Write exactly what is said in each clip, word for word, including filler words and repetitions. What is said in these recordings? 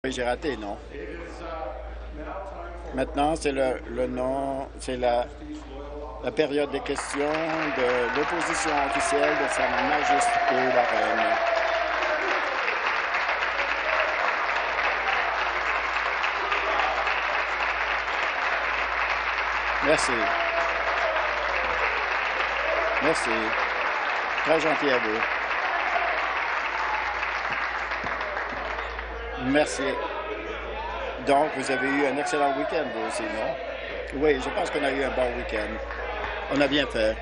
Oui, j'ai raté, non? Maintenant, c'est le, le nom, c'est la, la période des questions de l'opposition officielle de Sa Majesté la Reine. Merci. Merci. Très gentil à vous. Merci. Donc, vous avez eu un excellent week-end, vous aussi, non? Oui, je pense qu'on a eu un bon week-end. On a bien fait.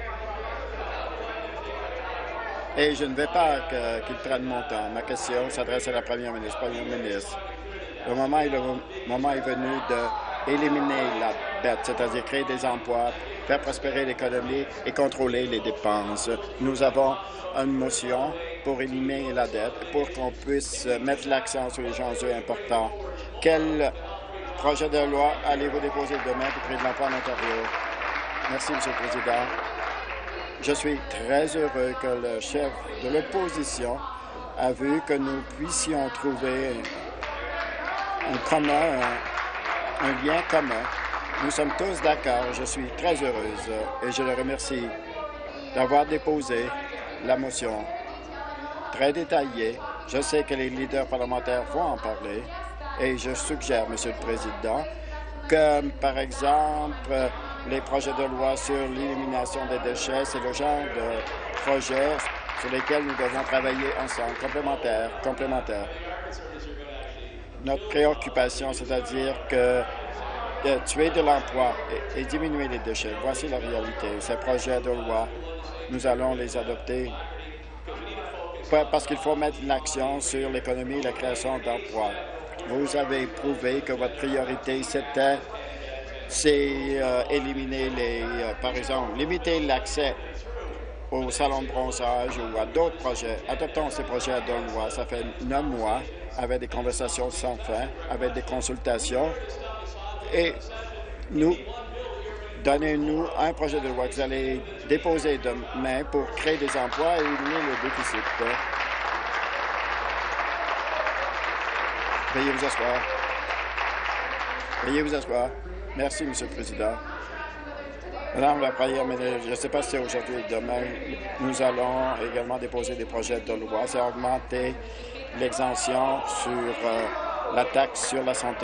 Et je ne vais pas que- qu'il prenne mon temps. Ma question s'adresse à la première ministre. Première ministre, le moment est, le moment est venu d'éliminer la dette, c'est-à-dire créer des emplois, faire prospérer l'économie et contrôler les dépenses. Nous avons une motion pour éliminer la dette, pour qu'on puisse mettre l'accent sur les enjeux importants. Quel projet de loi allez-vous déposer demain pour créer de l'emploi en Ontario? Merci, M. le Président. Je suis très heureux que le chef de l'opposition a vu que nous puissions trouver un commun, un, un lien commun. Nous sommes tous d'accord. Je suis très heureuse et je le remercie d'avoir déposé la motion très détaillée. Je sais que les leaders parlementaires vont en parler et je suggère, Monsieur le Président, que, par exemple, les projets de loi sur l'élimination des déchets, c'est le genre de projet sur lesquels nous devons travailler ensemble, complémentaires, complémentaires. Notre préoccupation, c'est-à-dire que de tuer de l'emploi et, et diminuer les déchets, voici la réalité. Ces projets de loi, nous allons les adopter parce qu'il faut mettre l'accent sur l'économie et la création d'emplois. Vous avez prouvé que votre priorité, c'était c'est euh, éliminer les, euh, par exemple, limiter l'accès au salon de bronzage ou à d'autres projets. Adoptons ces projets de loi. Ça fait neuf mois avec des conversations sans fin, avec des consultations. Et nous, donnez-nous un projet de loi que vous allez déposer demain pour créer des emplois et éliminer le déficit. Veuillez vous asseoir. Veuillez vous asseoir. Merci, M. le Président. Madame la Première ministre, je ne sais pas si c'est aujourd'hui ou demain, nous allons également déposer des projets de loi. C'est augmenter l'exemption sur euh, la taxe sur la santé.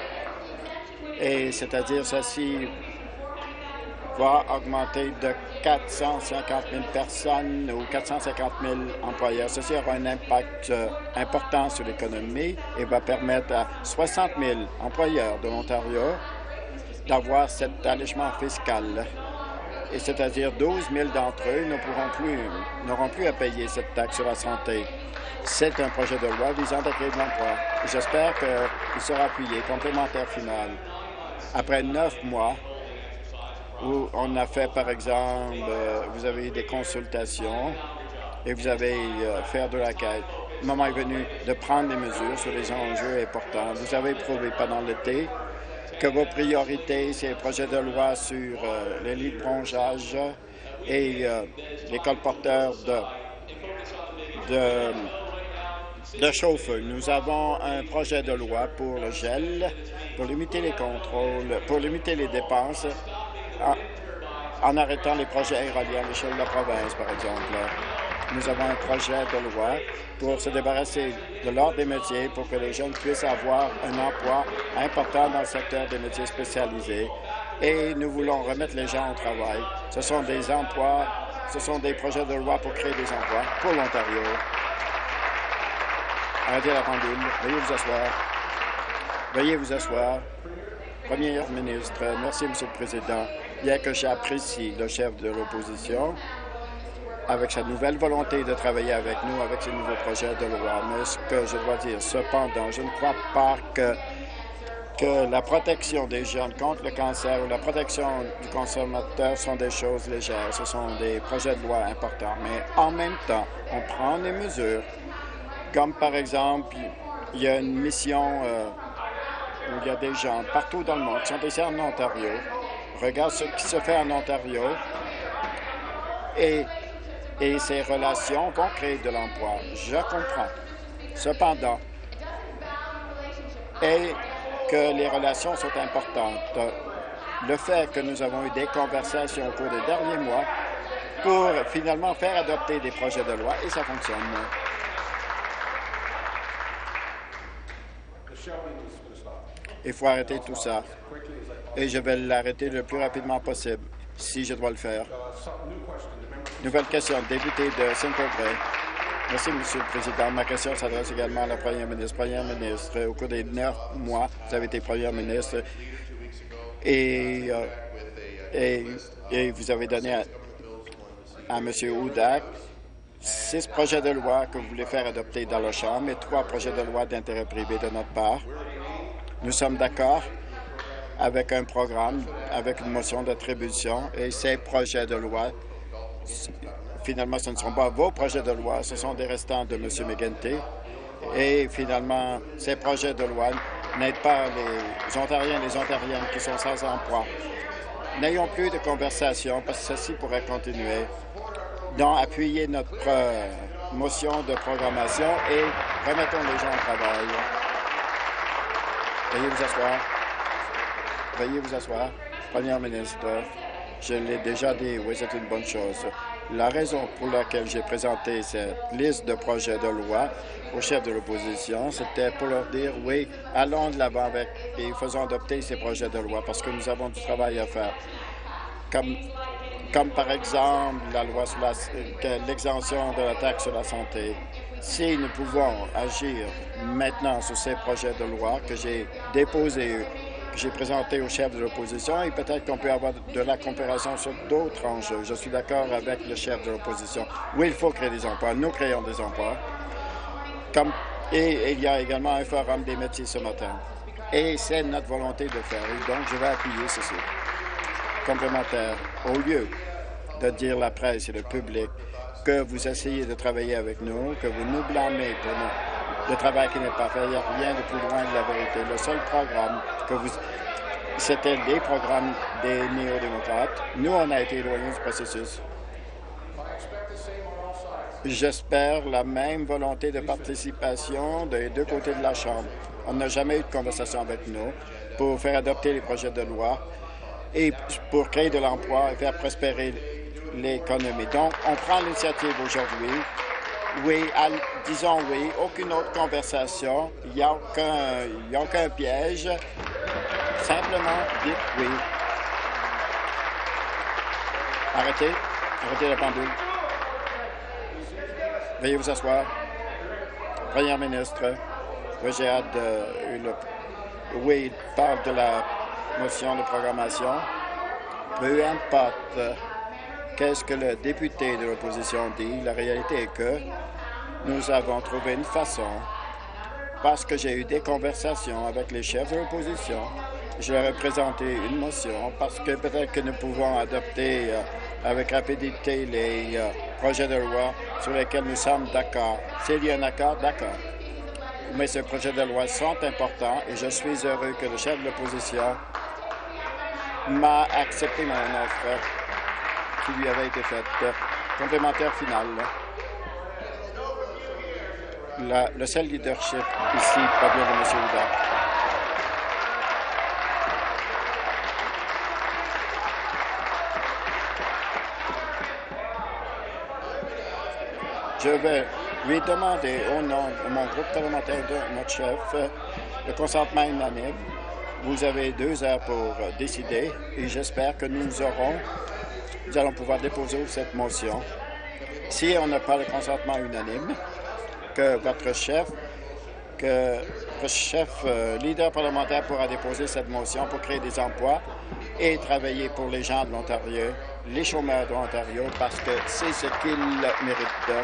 Et c'est-à-dire, ceci va augmenter de quatre cent cinquante mille personnes ou quatre cent cinquante mille employeurs. Ceci aura un impact euh, important sur l'économie et va permettre à soixante mille employeurs de l'Ontario d'avoir cet allègement fiscal. Et c'est-à-dire douze mille d'entre eux ne pourront plus, n'auront plus à payer cette taxe sur la santé. C'est un projet de loi visant à créer de l'emploi. J'espère qu'il sera appuyé, complémentaire final. Après neuf mois, où on a fait, par exemple, euh, vous avez eu des consultations et vous avez euh, fait de la quête. Le moment est venu de prendre des mesures sur les enjeux importants. Vous avez prouvé pendant l'été que vos priorités, c'est les projets de loi sur euh, les lits de bronzage et euh, les colporteurs de, de, de chauffe-feu. Nous avons un projet de loi pour le gel, pour limiter les contrôles, pour limiter les dépenses, en, en arrêtant les projets aéroliens à l'échelle de la province, par exemple. Nous avons un projet de loi pour se débarrasser de l'ordre des métiers pour que les jeunes puissent avoir un emploi important dans le secteur des métiers spécialisés. Et nous voulons remettre les gens au travail. Ce sont des emplois, ce sont des projets de loi pour créer des emplois pour l'Ontario. Arrêtez la pendule. Veuillez vous asseoir. Veuillez vous asseoir. Première ministre, merci, M. le Président. Bien que j'apprécie le chef de l'opposition, avec sa nouvelle volonté de travailler avec nous, avec ses nouveaux projets de loi. Mais ce que je dois dire, cependant, je ne crois pas que, que la protection des jeunes contre le cancer ou la protection du consommateur sont des choses légères. Ce sont des projets de loi importants. Mais en même temps, on prend des mesures, comme par exemple, il y a une mission euh, où il y a des gens partout dans le monde qui sont ici en Ontario. Regarde ce qui se fait en Ontario et Et ces relations vont créer de l'emploi. Je comprends. Cependant, et que les relations sont importantes. Le fait que nous avons eu des conversations au cours des derniers mois pour finalement faire adopter des projets de loi, et ça fonctionne. Il faut arrêter tout ça. Et je vais l'arrêter le plus rapidement possible, si je dois le faire. Nouvelle question, député de Simcoe Grey. Merci, Monsieur le Président. Ma question s'adresse également à la Première ministre. Première ministre, au cours des neuf mois, vous avez été Première ministre et, euh, et, et vous avez donné à, à M. Hudak six projets de loi que vous voulez faire adopter dans la Chambre et trois projets de loi d'intérêt privé de notre part. Nous sommes d'accord avec un programme, avec une motion d'attribution et ces projets de loi, finalement, ce ne sont pas vos projets de loi, ce sont des restants de M. McGuinty. Et finalement, ces projets de loi n'aident pas les Ontariens et les Ontariennes qui sont sans emploi. N'ayons plus de conversation parce que ceci pourrait continuer. Donc, appuyez notre euh, motion de programmation et remettons les gens au travail. Veuillez vous asseoir. Veuillez vous asseoir. Première ministre, je l'ai déjà dit, oui, c'est une bonne chose. La raison pour laquelle j'ai présenté cette liste de projets de loi au chef de l'opposition, c'était pour leur dire, oui, allons de l'avant avec et faisons adopter ces projets de loi parce que nous avons du travail à faire. Comme, comme par exemple la loi sur la, l'exemption de la taxe sur la santé. Si nous pouvons agir maintenant sur ces projets de loi que j'ai déposés, que j'ai présentés au chef de l'opposition, et peut-être qu'on peut avoir de la comparaison sur d'autres enjeux. Je suis d'accord avec le chef de l'opposition. Oui, il faut créer des emplois. Nous créons des emplois. Comme, et il y a également un forum des métiers ce matin. Et c'est notre volonté de faire. Et donc, je vais appuyer ceci. Complémentaire. Au lieu de dire à la presse et le public que vous essayez de travailler avec nous, que vous nous blâmez pour nous, le travail qui n'est pas fait, il n'y a rien de plus loin de la vérité. Le seul programme que vous... C'était des programmes des néo-démocrates. Nous, on a été éloignés du processus. J'espère la même volonté de participation des deux côtés de la Chambre. On n'a jamais eu de conversation avec nous pour faire adopter les projets de loi et pour créer de l'emploi et faire prospérer l'économie. Donc, on prend l'initiative aujourd'hui. Oui, à, disons oui, aucune autre conversation, il n'y a aucun, il n'y a aucun piège. Simplement, dites oui. Arrêtez, arrêtez la pendule. Veuillez vous asseoir. Première ministre, oui, j'ai hâte de... Le, oui, il parle de la motion de programmation. Peu importe qu'est-ce que le député de l'opposition dit, la réalité est que nous avons trouvé une façon, parce que j'ai eu des conversations avec les chefs de l'opposition, je leur ai présenté une motion, parce que peut-être que nous pouvons adopter euh, avec rapidité les euh, projets de loi sur lesquels nous sommes d'accord. S'il y a un accord, d'accord. Mais ces projets de loi sont importants et je suis heureux que le chef de l'opposition m'a accepté mon offre qui lui avait été faite. Complémentaire final. La, le seul leadership ici provient de M. Hudak. Je vais lui demander au nom de mon groupe parlementaire, de notre chef, le consentement unanime. Vous avez deux heures pour décider et j'espère que nous aurons, nous allons pouvoir déposer cette motion. Si on n'a pas le consentement unanime, que votre chef, que votre chef euh, leader parlementaire pourra déposer cette motion pour créer des emplois et travailler pour les gens de l'Ontario, les chômeurs de l'Ontario, parce que c'est ce qu'ils méritent.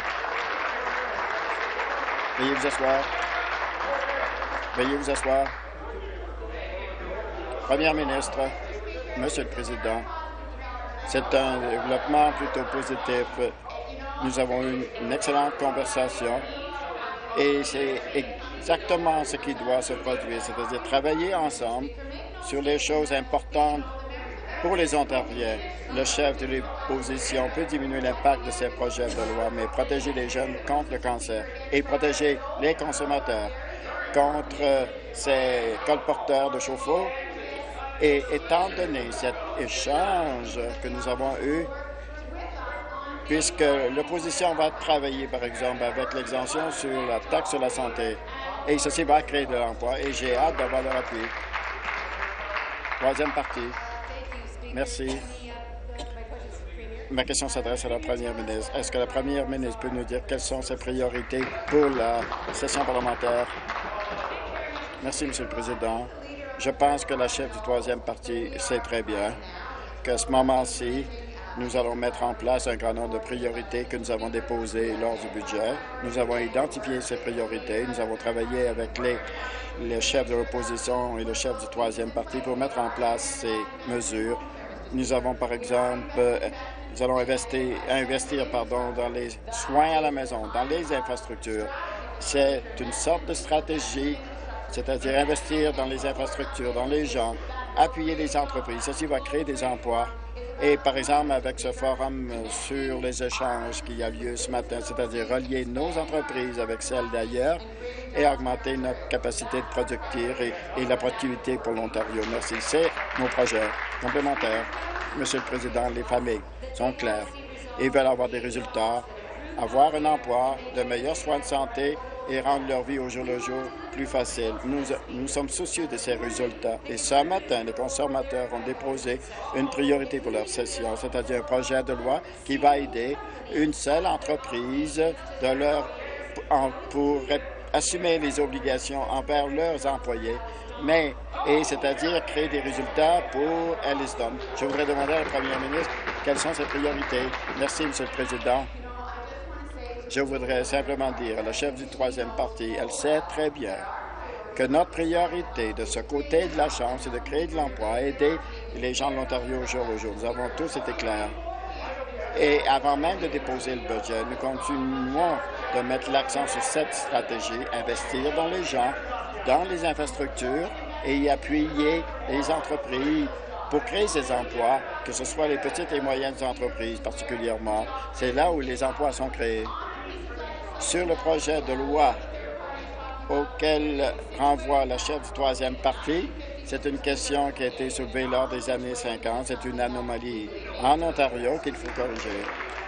Veuillez vous asseoir. Veuillez vous asseoir. Première ministre, Monsieur le Président, c'est un développement plutôt positif. Nous avons eu une excellente conversation et c'est exactement ce qui doit se produire, c'est-à-dire travailler ensemble sur les choses importantes pour les Ontariens. Le chef de l'opposition peut diminuer l'impact de ces projets de loi, mais protéger les jeunes contre le cancer et protéger les consommateurs contre euh, ces colporteurs de chauffe-eau. Et étant donné cet échange que nous avons eu, puisque l'opposition va travailler, par exemple, avec l'exemption sur la taxe sur la santé, et ceci va créer de l'emploi, et j'ai hâte d'avoir leur appui. Troisième partie. Merci. Ma question s'adresse à la première ministre. Est-ce que la première ministre peut nous dire quelles sont ses priorités pour la session parlementaire? Merci, Monsieur le Président. Je pense que la chef du troisième parti sait très bien qu'à ce moment-ci, nous allons mettre en place un grand nombre de priorités que nous avons déposées lors du budget. Nous avons identifié ces priorités. Nous avons travaillé avec les, les chefs de l'opposition et le chef du troisième parti pour mettre en place ces mesures. Nous avons, par exemple, euh, nous allons investir, investir pardon, dans les soins à la maison, dans les infrastructures. C'est une sorte de stratégie, c'est-à-dire investir dans les infrastructures, dans les gens, appuyer les entreprises. Ceci va créer des emplois. Et par exemple, avec ce forum sur les échanges qui a lieu ce matin, c'est-à-dire relier nos entreprises avec celles d'ailleurs et augmenter notre capacité de productive et, et la productivité pour l'Ontario. Merci. C'est nos projets complémentaires. Monsieur le Président, les familles sont claires. Ils veulent avoir des résultats, avoir un emploi, de meilleurs soins de santé et rendre leur vie au jour le jour plus facile. Nous, nous sommes soucieux de ces résultats. Et ce matin, les conservateurs ont déposé une priorité pour leur session, c'est-à-dire un projet de loi qui va aider une seule entreprise de leur, en, pour assumer les obligations envers leurs employés, mais, et c'est-à-dire créer des résultats pour Elliston. Je voudrais demander à la première ministre quelles sont ses priorités. Merci, Monsieur le Président. Je voudrais simplement dire à la chef du troisième parti, elle sait très bien que notre priorité de ce côté de la Chambre, c'est de créer de l'emploi, aider les gens de l'Ontario au jour le jour. Nous avons tous été clairs. Et avant même de déposer le budget, nous continuons de mettre l'accent sur cette stratégie, investir dans les gens, dans les infrastructures et y appuyer les entreprises pour créer ces emplois, que ce soit les petites et moyennes entreprises particulièrement. C'est là où les emplois sont créés. Sur le projet de loi auquel renvoie la chef du troisième parti, c'est une question qui a été soulevée lors des années cinquante. C'est une anomalie en Ontario qu'il faut corriger.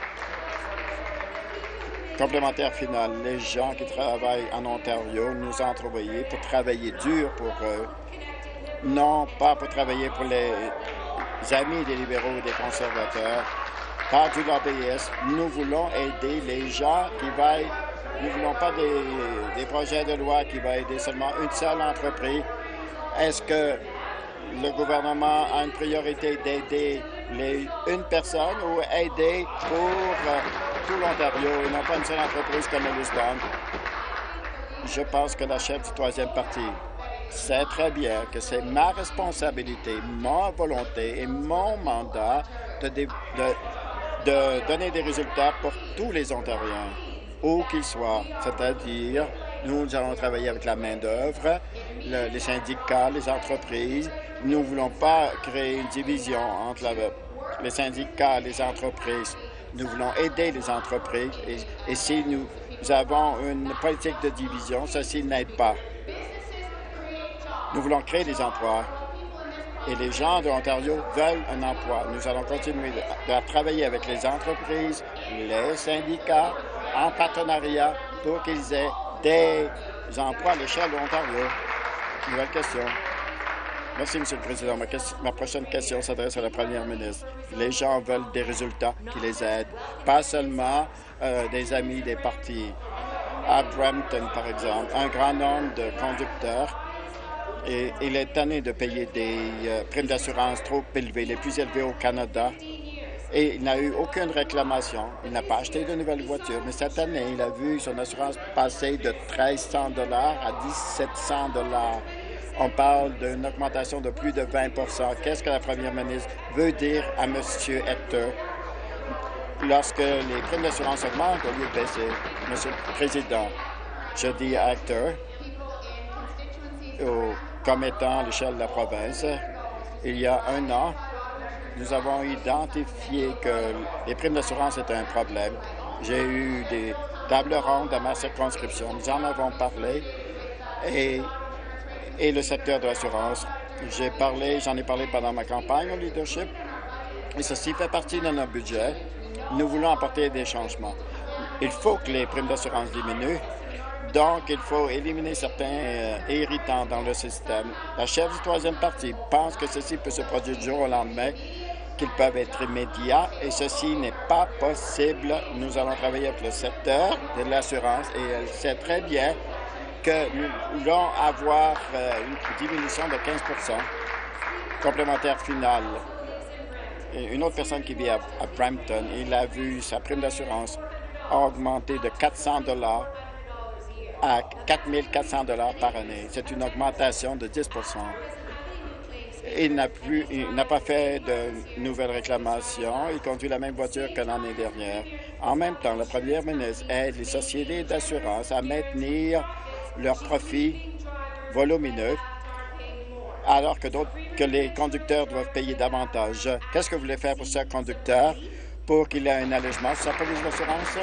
Complémentaire final, les gens qui travaillent en Ontario nous ont envoyés pour travailler dur pour eux, non pas pour travailler pour les amis des libéraux et des conservateurs. Par du lobbyisme, nous voulons aider les gens qui veulent. Nous ne voulons pas des, des projets de loi qui vont aider seulement une seule entreprise. Est-ce que le gouvernement a une priorité d'aider les, une personne ou aider pour euh, tout l'Ontario et non pas une seule entreprise comme Elliston? Je pense que la chef du troisième parti sait très bien que c'est ma responsabilité, ma volonté et mon mandat de, de, de donner des résultats pour tous les Ontariens, où qu'ils soient. C'est-à-dire, nous allons travailler avec la main-d'œuvre, le, les syndicats, les entreprises. Nous ne voulons pas créer une division entre la, les syndicats et les entreprises. Nous voulons aider les entreprises. Et, et si nous, nous avons une politique de division, ceci n'aide pas. Nous voulons créer des emplois. Et les gens de l'Ontario veulent un emploi. Nous allons continuer de, de travailler avec les entreprises, les syndicats, en partenariat pour qu'ils aient des emplois à l'échelle de l'Ontario. Nouvelle question. Merci, Monsieur le Président. Ma, question, ma prochaine question s'adresse à la première ministre. Les gens veulent des résultats qui les aident, pas seulement euh, des amis des partis. À Brampton, par exemple, un grand nombre de conducteurs, et il est tanné de payer des euh, primes d'assurance trop élevées, les plus élevées au Canada. Et il n'a eu aucune réclamation. Il n'a pas acheté de nouvelles voitures. Mais cette année, il a vu son assurance passer de mille trois cents dollars à mille sept cents dollars. On parle d'une augmentation de plus de vingt pour cent. Qu'est-ce que la première ministre veut dire à M. Hector lorsque les primes d'assurance augmentent au lieu de baisser? Monsieur le Président, je dis à Hector, au, comme étant à l'échelle de la province, il y a un an, nous avons identifié que les primes d'assurance étaient un problème. J'ai eu des tables rondes à ma circonscription. Nous en avons parlé et, et le secteur de l'assurance. J'ai parlé, j'en ai parlé pendant ma campagne au leadership, et ceci fait partie de notre budget. Nous voulons apporter des changements. Il faut que les primes d'assurance diminuent, donc il faut éliminer certains euh, irritants dans le système. La chef du troisième parti pense que ceci peut se produire du jour au lendemain, qu'ils peuvent être immédiats, et ceci n'est pas possible. Nous allons travailler avec le secteur de l'assurance, et elle sait très bien que nous voulons avoir euh, une diminution de quinze pour cent complémentaire finale. Et une autre personne qui vit à, à Brampton, il a vu sa prime d'assurance augmenter de quatre cents dollars à quatre mille quatre cents dollars par année. C'est une augmentation de dix pour cent. Il n'a plus, il n'a pas fait de nouvelles réclamations. Il conduit la même voiture que l'année dernière. En même temps, le premier ministre aide les sociétés d'assurance à maintenir leurs profits volumineux, alors que, d'autres, que les conducteurs doivent payer davantage. Qu'est-ce que vous voulez faire pour ce conducteur pour qu'il ait un allègement sur sa police d'assurance?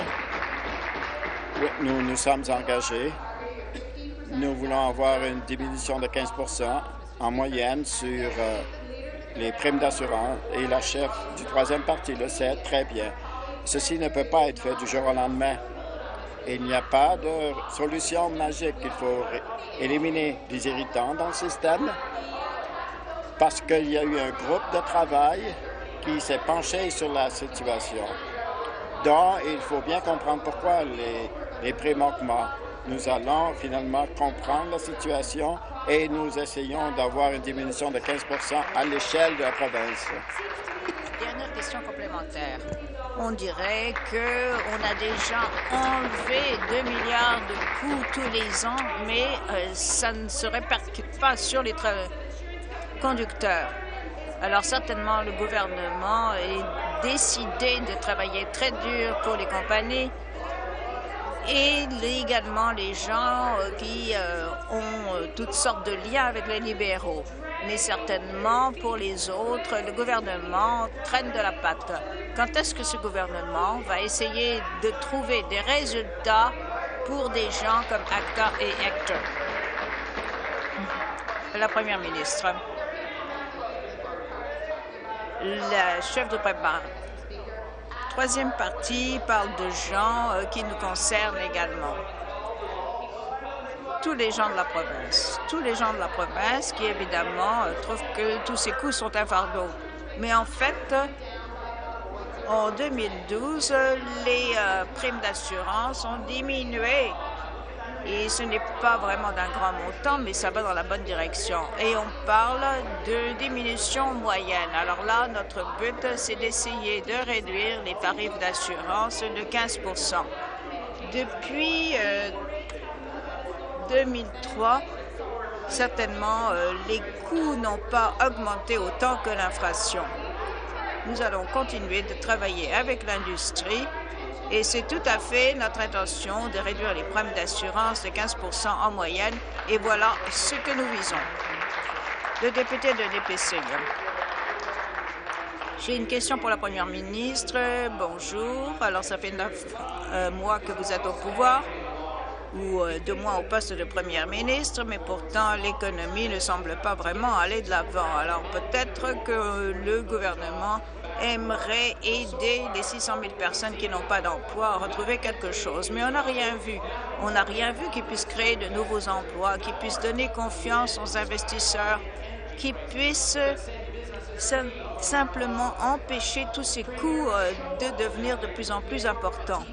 Oui, nous nous sommes engagés. Nous voulons avoir une diminution de quinze pour cent en moyenne sur euh, les primes d'assurance, et la chef du troisième parti le sait très bien. Ceci ne peut pas être fait du jour au lendemain. Il n'y a pas de solution magique. Il faut éliminer les irritants dans le système parce qu'il y a eu un groupe de travail qui s'est penché sur la situation. Donc, il faut bien comprendre pourquoi les, les primes augmentent. Nous allons finalement comprendre la situation et nous essayons d'avoir une diminution de quinze pour cent à l'échelle de la province. Dernière question complémentaire. On dirait qu'on a déjà enlevé deux milliards de coûts tous les ans, mais euh, ça ne se répercute pas sur les conducteurs. Alors certainement, le gouvernement est décidé de travailler très dur pour les compagnies et également les gens euh, qui euh, ont euh, toutes sortes de liens avec les libéraux. Mais certainement, pour les autres, le gouvernement traîne de la patte. Quand est-ce que ce gouvernement va essayer de trouver des résultats pour des gens comme Acta et Hector? La première ministre. La chef de préparation. Troisième partie parle de gens euh, qui nous concernent également. Tous les gens de la province. Tous les gens de la province qui, évidemment, euh, trouvent que tous ces coûts sont un fardeau. Mais en fait, en deux mille douze, les euh, primes d'assurance ont diminué. Et ce n'est pas vraiment d'un grand montant, mais ça va dans la bonne direction. Et on parle de diminution moyenne. Alors là, notre but, c'est d'essayer de réduire les tarifs d'assurance de quinze pour cent. Depuis euh, deux mille trois, certainement, euh, les coûts n'ont pas augmenté autant que l'inflation. Nous allons continuer de travailler avec l'industrie et c'est tout à fait notre intention de réduire les primes d'assurance de quinze pour cent en moyenne et voilà ce que nous visons. Le député de D P C. J'ai une question pour la première ministre. Bonjour. Alors, ça fait neuf euh, mois que vous êtes au pouvoir ou euh, deux mois au poste de première ministre, mais pourtant l'économie ne semble pas vraiment aller de l'avant. Alors peut-être que le gouvernement aimerait aider les six cent mille personnes qui n'ont pas d'emploi à retrouver quelque chose, mais on n'a rien vu. On n'a rien vu qui puisse créer de nouveaux emplois, qui puisse donner confiance aux investisseurs, qui puisse sim simplement empêcher tous ces coûts euh, de devenir de plus en plus importants.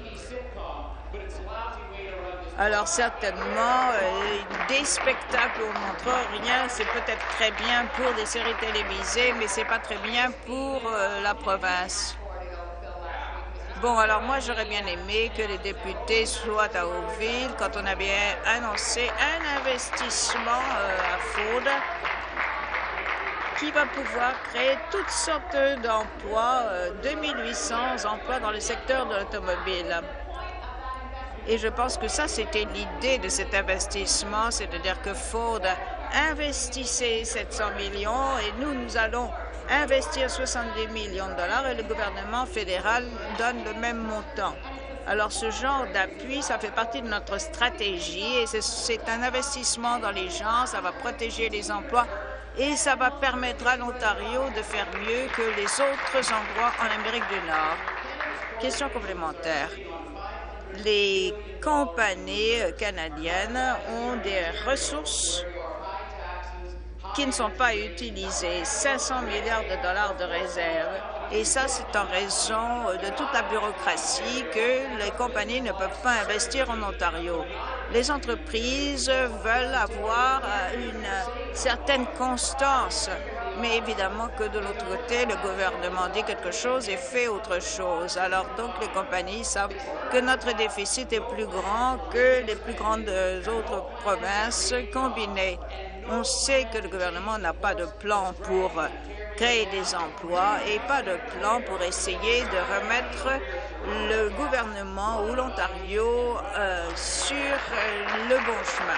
Alors certainement, euh, des spectacles où on montre rien, c'est peut-être très bien pour des séries télévisées, mais c'est pas très bien pour euh, la province. Bon, alors moi, j'aurais bien aimé que les députés soient à Oakville quand on avait annoncé un investissement euh, à Ford qui va pouvoir créer toutes sortes d'emplois, euh, deux mille huit cents emplois dans le secteur de l'automobile. Et je pense que ça, c'était l'idée de cet investissement, c'est-à-dire que Ford investissait sept cents millions et nous, nous allons investir soixante-dix millions de dollars et le gouvernement fédéral donne le même montant. Alors, ce genre d'appui, ça fait partie de notre stratégie et c'est un investissement dans les gens, ça va protéger les emplois et ça va permettre à l'Ontario de faire mieux que les autres endroits en Amérique du Nord. Question complémentaire. Les compagnies canadiennes ont des ressources qui ne sont pas utilisées, cinq cents milliards de dollars de réserves. Et ça, c'est en raison de toute la bureaucratie que les compagnies ne peuvent pas investir en Ontario. Les entreprises veulent avoir une certaine constance, mais évidemment que de l'autre côté, le gouvernement dit quelque chose et fait autre chose. Alors donc, les compagnies savent que notre déficit est plus grand que les plus grandes autres provinces combinées. On sait que le gouvernement n'a pas de plan pour créer des emplois et pas de plan pour essayer de remettre le gouvernement ou l'Ontario euh, sur euh, le bon chemin.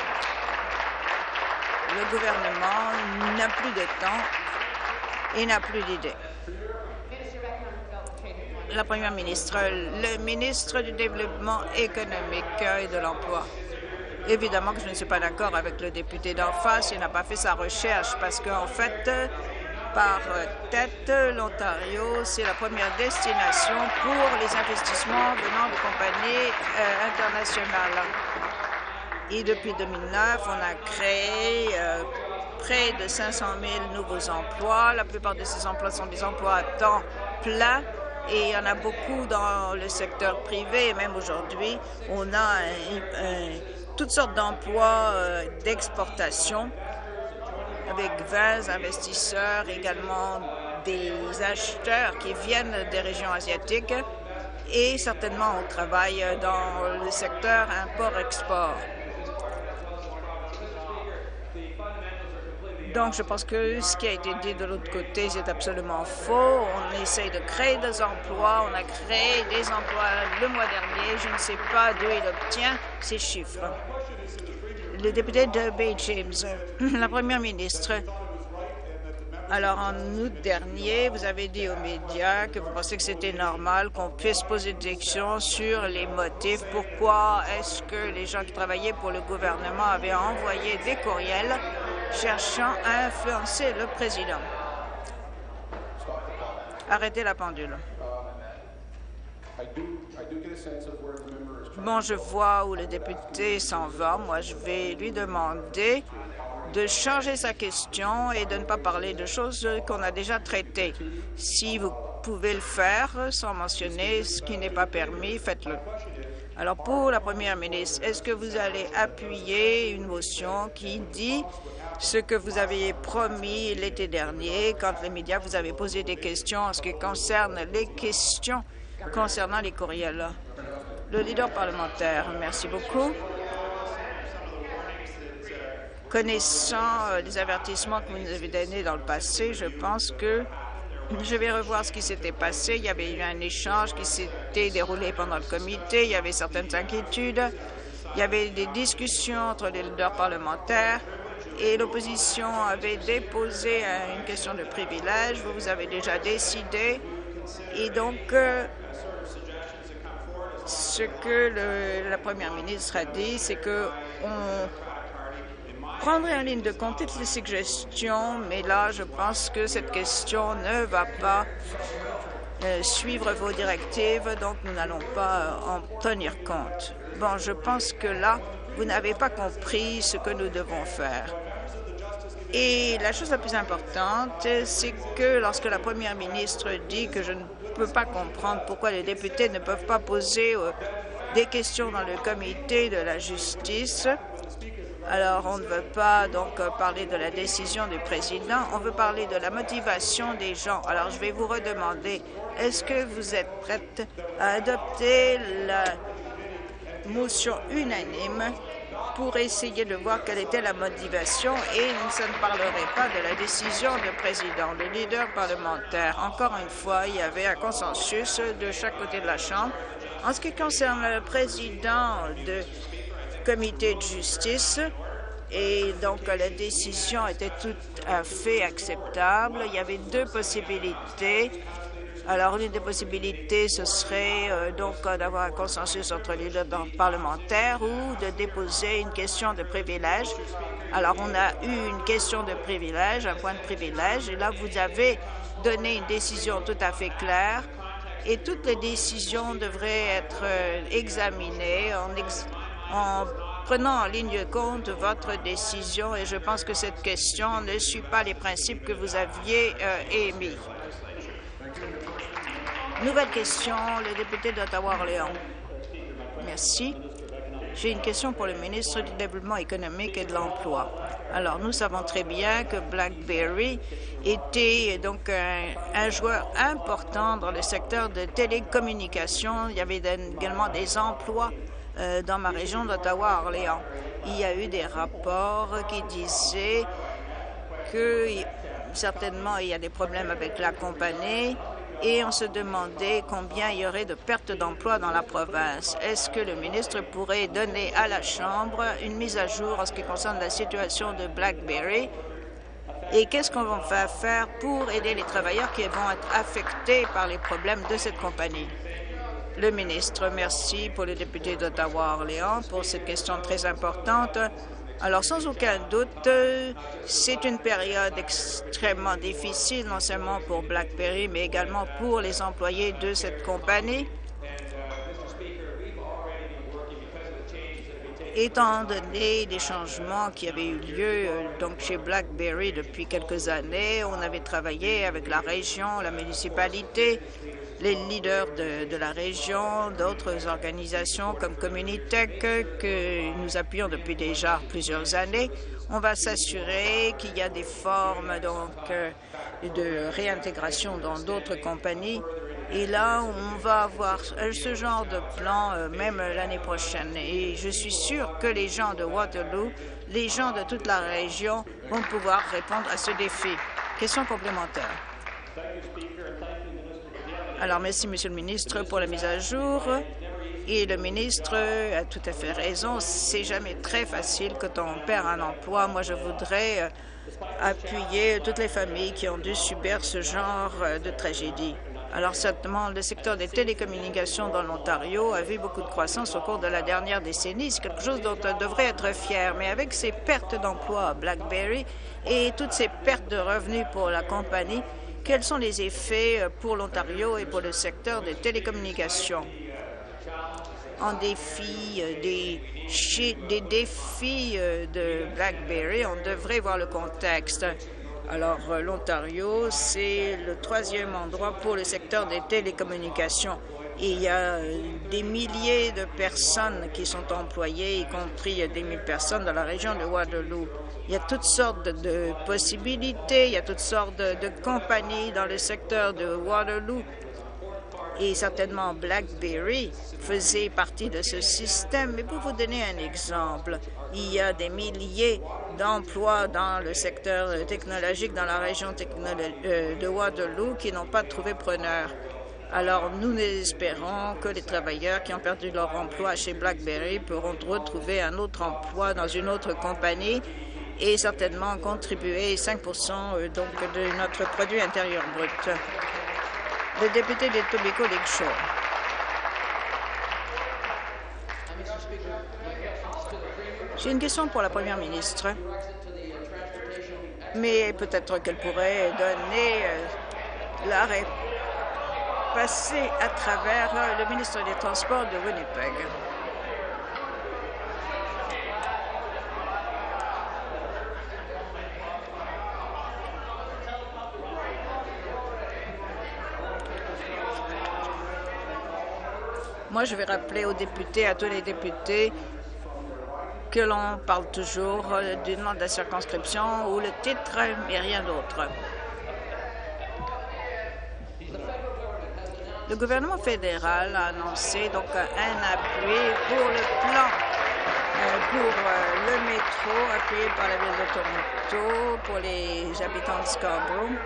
Le gouvernement n'a plus de temps et n'a plus d'idées. La première ministre, le ministre du Développement économique et de l'Emploi. Évidemment que je ne suis pas d'accord avec le député d'en face. Il n'a pas fait sa recherche parce qu'en fait, par tête, l'Ontario, c'est la première destination pour les investissements venant de compagnies euh, internationales. Et depuis deux mille neuf, on a créé euh, près de cinq cent mille nouveaux emplois. La plupart de ces emplois sont des emplois à temps plein. Et il y en a beaucoup dans le secteur privé. Et même aujourd'hui, on a un, un, toutes sortes d'emplois euh, d'exportation avec vingt investisseurs, également des acheteurs qui viennent des régions asiatiques et certainement on travaille dans le secteur import-export. Donc, je pense que ce qui a été dit de l'autre côté, c'est absolument faux. On essaie de créer des emplois. On a créé des emplois le mois dernier. Je ne sais pas d'où il obtient ces chiffres. Le député de Bay James, la première ministre. Alors, en août dernier, vous avez dit aux médias que vous pensez que c'était normal qu'on puisse poser des questions sur les motifs. Pourquoi est-ce que les gens qui travaillaient pour le gouvernement avaient envoyé des courriels cherchant à influencer le président? Arrêtez la pendule. Bon, je vois où le député s'en va. Moi, je vais lui demander de changer sa question et de ne pas parler de choses qu'on a déjà traitées. Si vous pouvez le faire sans mentionner ce qui n'est pas permis, faites-le. Alors, pour la première ministre, est-ce que vous allez appuyer une motion qui dit ce que vous aviez promis l'été dernier quand les médias vous avaient posé des questions en ce qui concerne les questions concernant les courriels? Le leader parlementaire, merci beaucoup. Connaissant euh, les avertissements que vous nous avez donnés dans le passé, je pense que je vais revoir ce qui s'était passé. Il y avait eu un échange qui s'était déroulé pendant le comité. Il y avait certaines inquiétudes. Il y avait des discussions entre les leaders parlementaires et l'opposition avait déposé une question de privilège. Vous, vous avez déjà décidé. Et donc, euh, ce que le, la première ministre a dit, c'est qu'on prendrait en ligne de compte toutes les suggestions, mais là, je pense que cette question ne va pas euh, suivre vos directives, donc nous n'allons pas euh, en tenir compte. Bon, je pense que là, vous n'avez pas compris ce que nous devons faire. Et la chose la plus importante, c'est que lorsque la première ministre dit que je ne peux pas comprendre pourquoi les députés ne peuvent pas poser euh, des questions dans le comité de la justice, alors on ne veut pas donc parler de la décision du président, on veut parler de la motivation des gens. Alors je vais vous redemander, est-ce que vous êtes prête à adopter la motion unanime pour essayer de voir quelle était la motivation et ça ne parlerait pas de la décision du président. Le leader parlementaire, encore une fois, il y avait un consensus de chaque côté de la Chambre. En ce qui concerne le président du comité de justice, et donc la décision était tout à fait acceptable. Il y avait deux possibilités. Alors, l'une des possibilités, ce serait euh, donc euh, d'avoir un consensus entre les leaders parlementaires ou de déposer une question de privilège. Alors, on a eu une question de privilège, un point de privilège, et là, vous avez donné une décision tout à fait claire, et toutes les décisions devraient être euh, examinées en, ex en prenant en ligne compte votre décision, et je pense que cette question ne suit pas les principes que vous aviez euh, émis. Nouvelle question, le député d'Ottawa-Orléans. Merci. J'ai une question pour le ministre du Développement économique et de l'Emploi. Alors, nous savons très bien que BlackBerry était donc un, un joueur important dans le secteur de télécommunications. Il y avait également des emplois euh, dans ma région d'Ottawa-Orléans. Il y a eu des rapports qui disaient que certainement il y a des problèmes avec la compagnie, et on se demandait combien il y aurait de pertes d'emplois dans la province. Est-ce que le ministre pourrait donner à la Chambre une mise à jour en ce qui concerne la situation de BlackBerry et qu'est-ce qu'on va faire pour aider les travailleurs qui vont être affectés par les problèmes de cette compagnie? Le ministre, merci pour le député d'Ottawa-Orléans pour cette question très importante. Alors, sans aucun doute, c'est une période extrêmement difficile, non seulement pour BlackBerry, mais également pour les employés de cette compagnie. Étant donné les changements qui avaient eu lieu donc chez BlackBerry depuis quelques années, on avait travaillé avec la région, la municipalité, les leaders de, de la région, d'autres organisations comme Communitech que nous appuyons depuis déjà plusieurs années. On va s'assurer qu'il y a des formes donc de réintégration dans d'autres compagnies. Et là, on va avoir ce genre de plan euh, même l'année prochaine. Et je suis sûre que les gens de Waterloo, les gens de toute la région vont pouvoir répondre à ce défi. Question complémentaire. Alors, merci, Monsieur le ministre, pour la mise à jour. Et le ministre a tout à fait raison. C'est jamais très facile quand on perd un emploi. Moi, je voudrais appuyer toutes les familles qui ont dû subir ce genre de tragédie. Alors, certainement, le secteur des télécommunications dans l'Ontario a vu beaucoup de croissance au cours de la dernière décennie. C'est quelque chose dont on devrait être fier. Mais avec ces pertes d'emplois à BlackBerry et toutes ces pertes de revenus pour la compagnie, quels sont les effets pour l'Ontario et pour le secteur des télécommunications? En défi des, des défis de BlackBerry, on devrait voir le contexte. Alors, l'Ontario, c'est le troisième endroit pour le secteur des télécommunications. Et il y a des milliers de personnes qui sont employées, y compris des mille personnes dans la région de Waterloo. Il y a toutes sortes de possibilités, il y a toutes sortes de, de compagnies dans le secteur de Waterloo. Et certainement, BlackBerry faisait partie de ce système. Mais pour vous donner un exemple, il y a des milliers d'emplois dans le secteur technologique dans la région de Waterloo qui n'ont pas trouvé preneur. Alors, nous espérons que les travailleurs qui ont perdu leur emploi chez BlackBerry pourront retrouver un autre emploi dans une autre compagnie et certainement contribuer cinq pour cent donc de notre produit intérieur brut. Le député de Etobicoke Lakeshore. J'ai une question pour la première ministre, mais peut-être qu'elle pourrait donner euh, la réponse, passer à travers euh, le ministre des Transports de Winnipeg. Moi, je vais rappeler aux députés, à tous les députés, que l'on parle toujours du nom de la circonscription ou le titre, mais rien d'autre. Le gouvernement fédéral a annoncé donc un appui pour le plan euh, pour euh, le métro appuyé par la ville de Toronto pour les habitants de Scarborough.